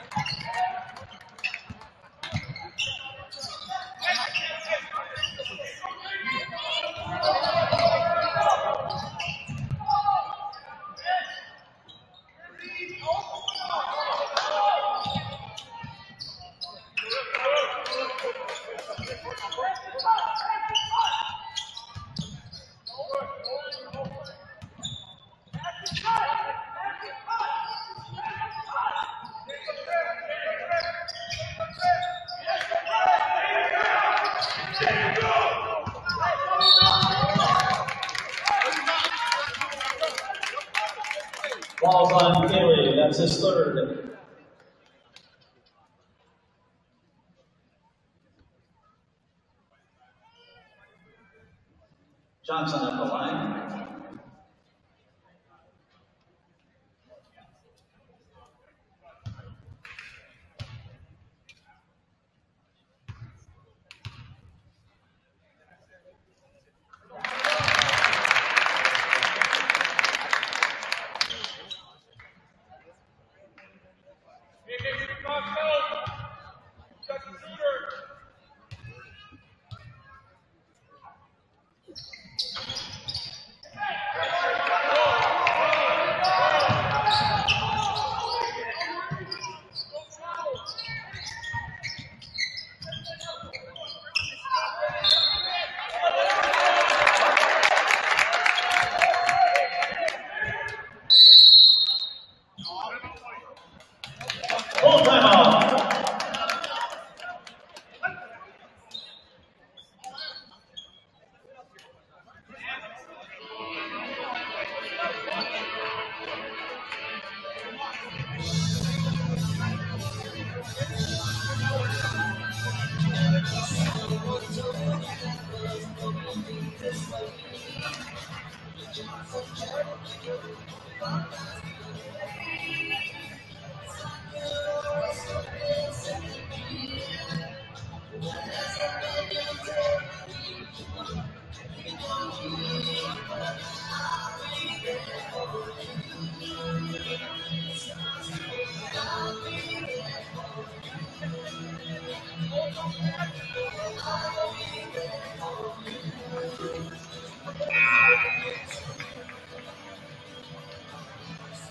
Ball's on Haley, that's his third. Johnson at the line.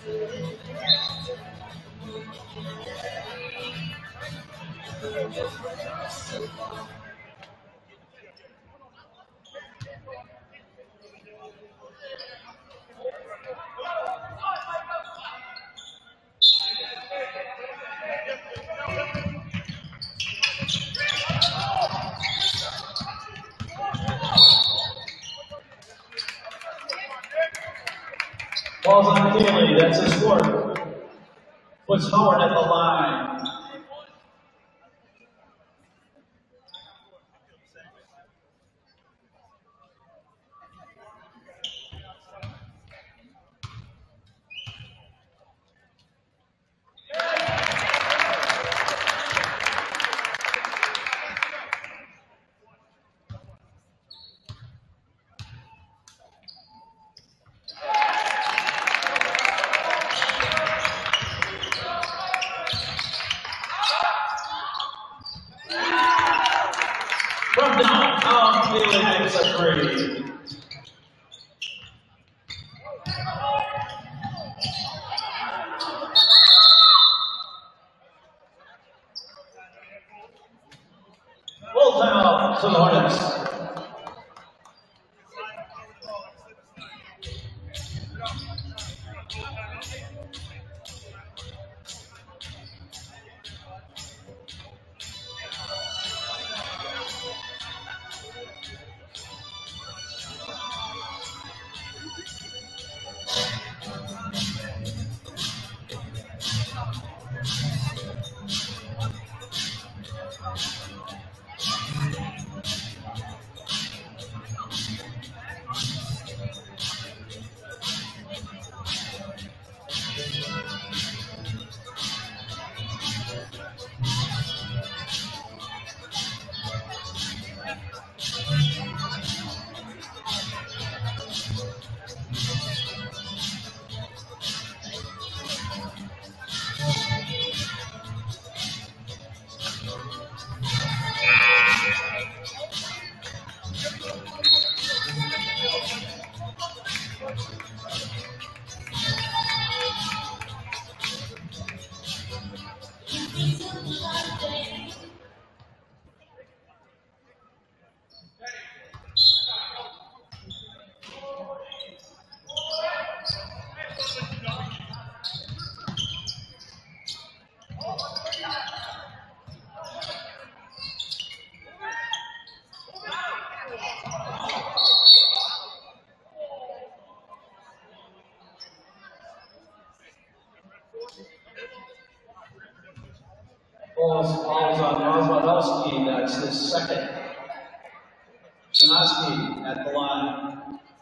Ball's on Keeley, that's his fourth. Puts Howard at the line. From downtown, Keeley makes a three. Full timeout to the Hornets. Ball's on Rozwadowski, that's his second. Janoski at the line.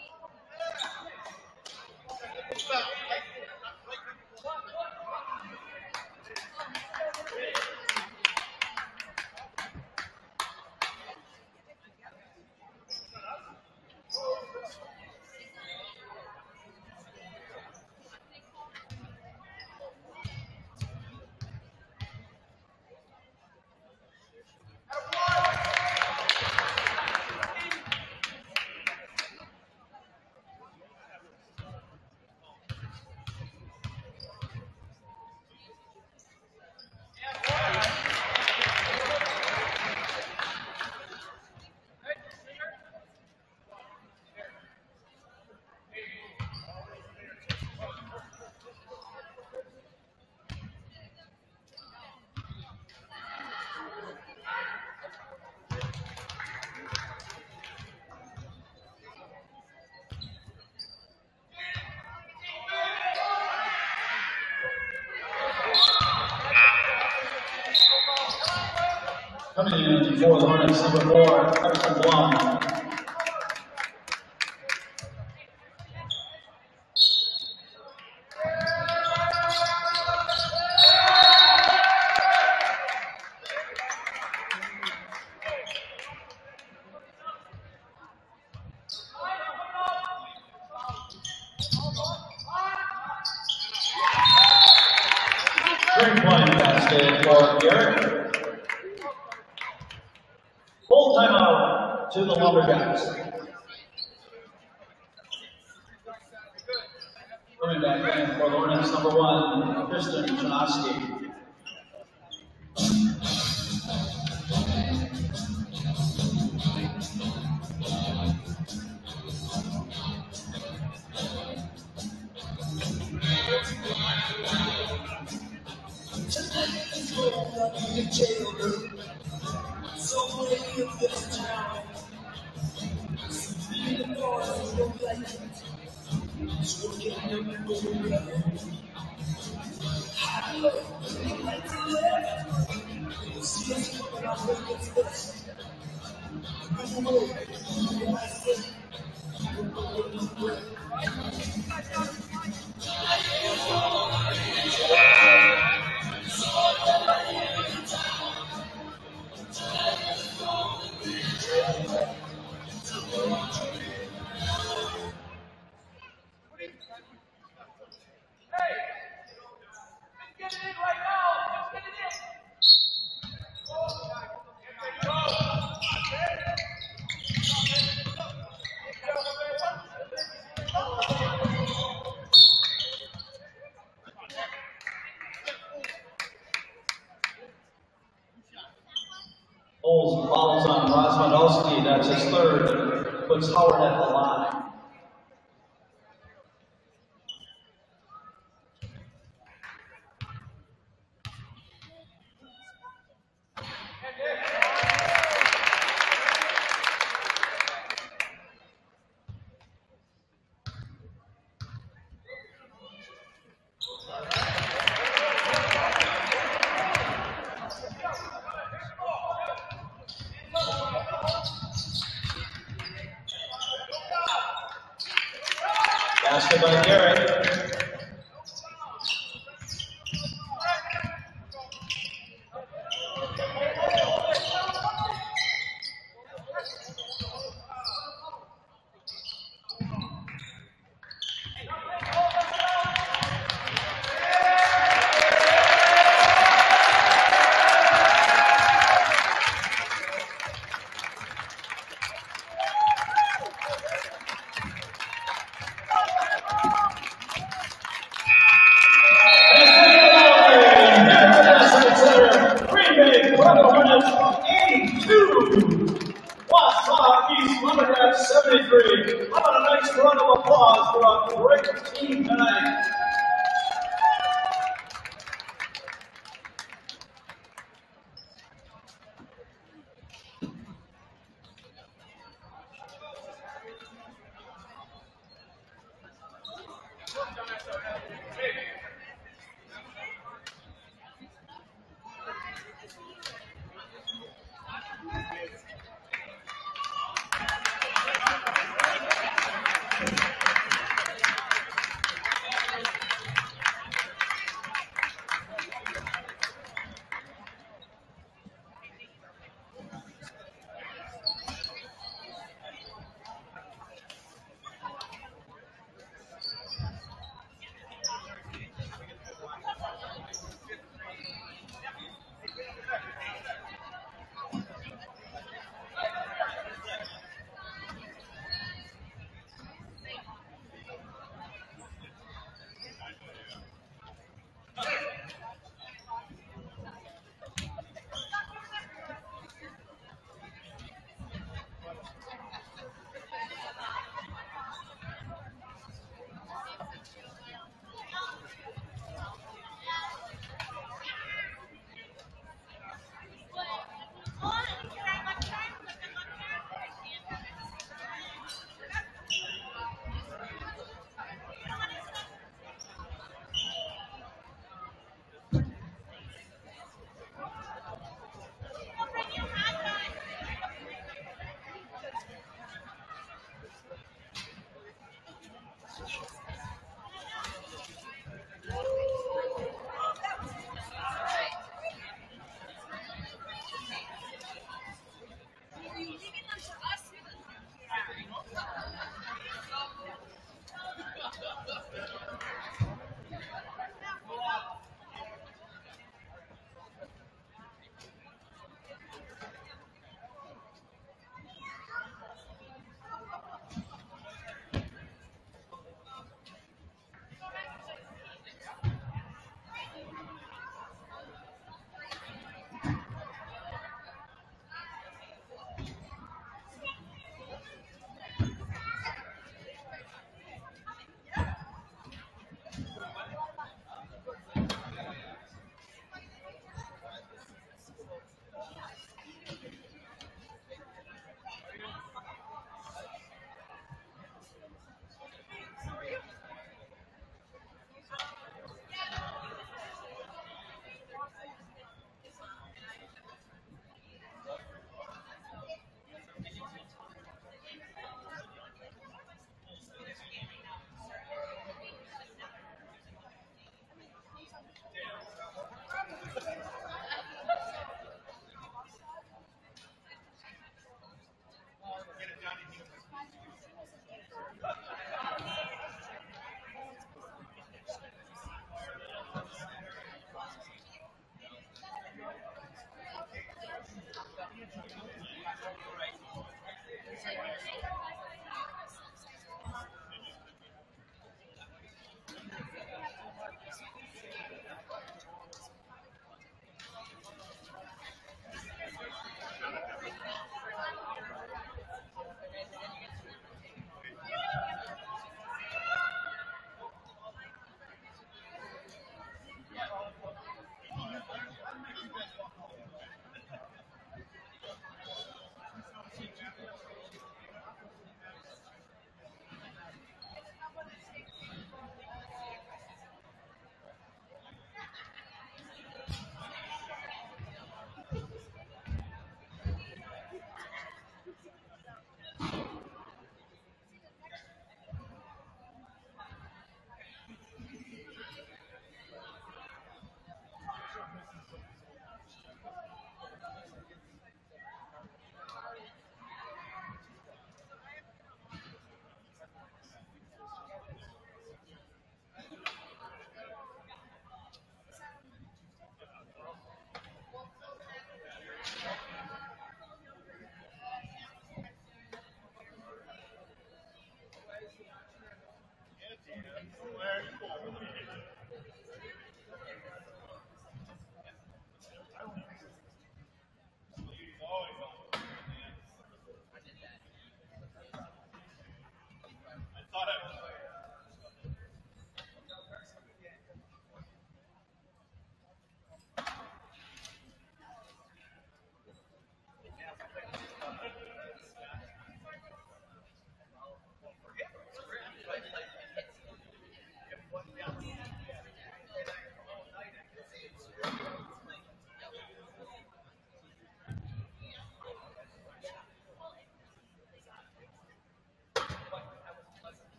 Coming in for the Hornets, number 4, Carson Blum. Three-point basket for Garrett. Full timeout to the Lumberjacks. Coming back in for for the Hornets, number 1, Kristen Janowski. So many of this town. Olds follows on Rosmadowski, that's his third, puts Howard at the line. Basket by Garrett. Wausau East Lumberjacks 73. How about a nice round of applause for a great team tonight?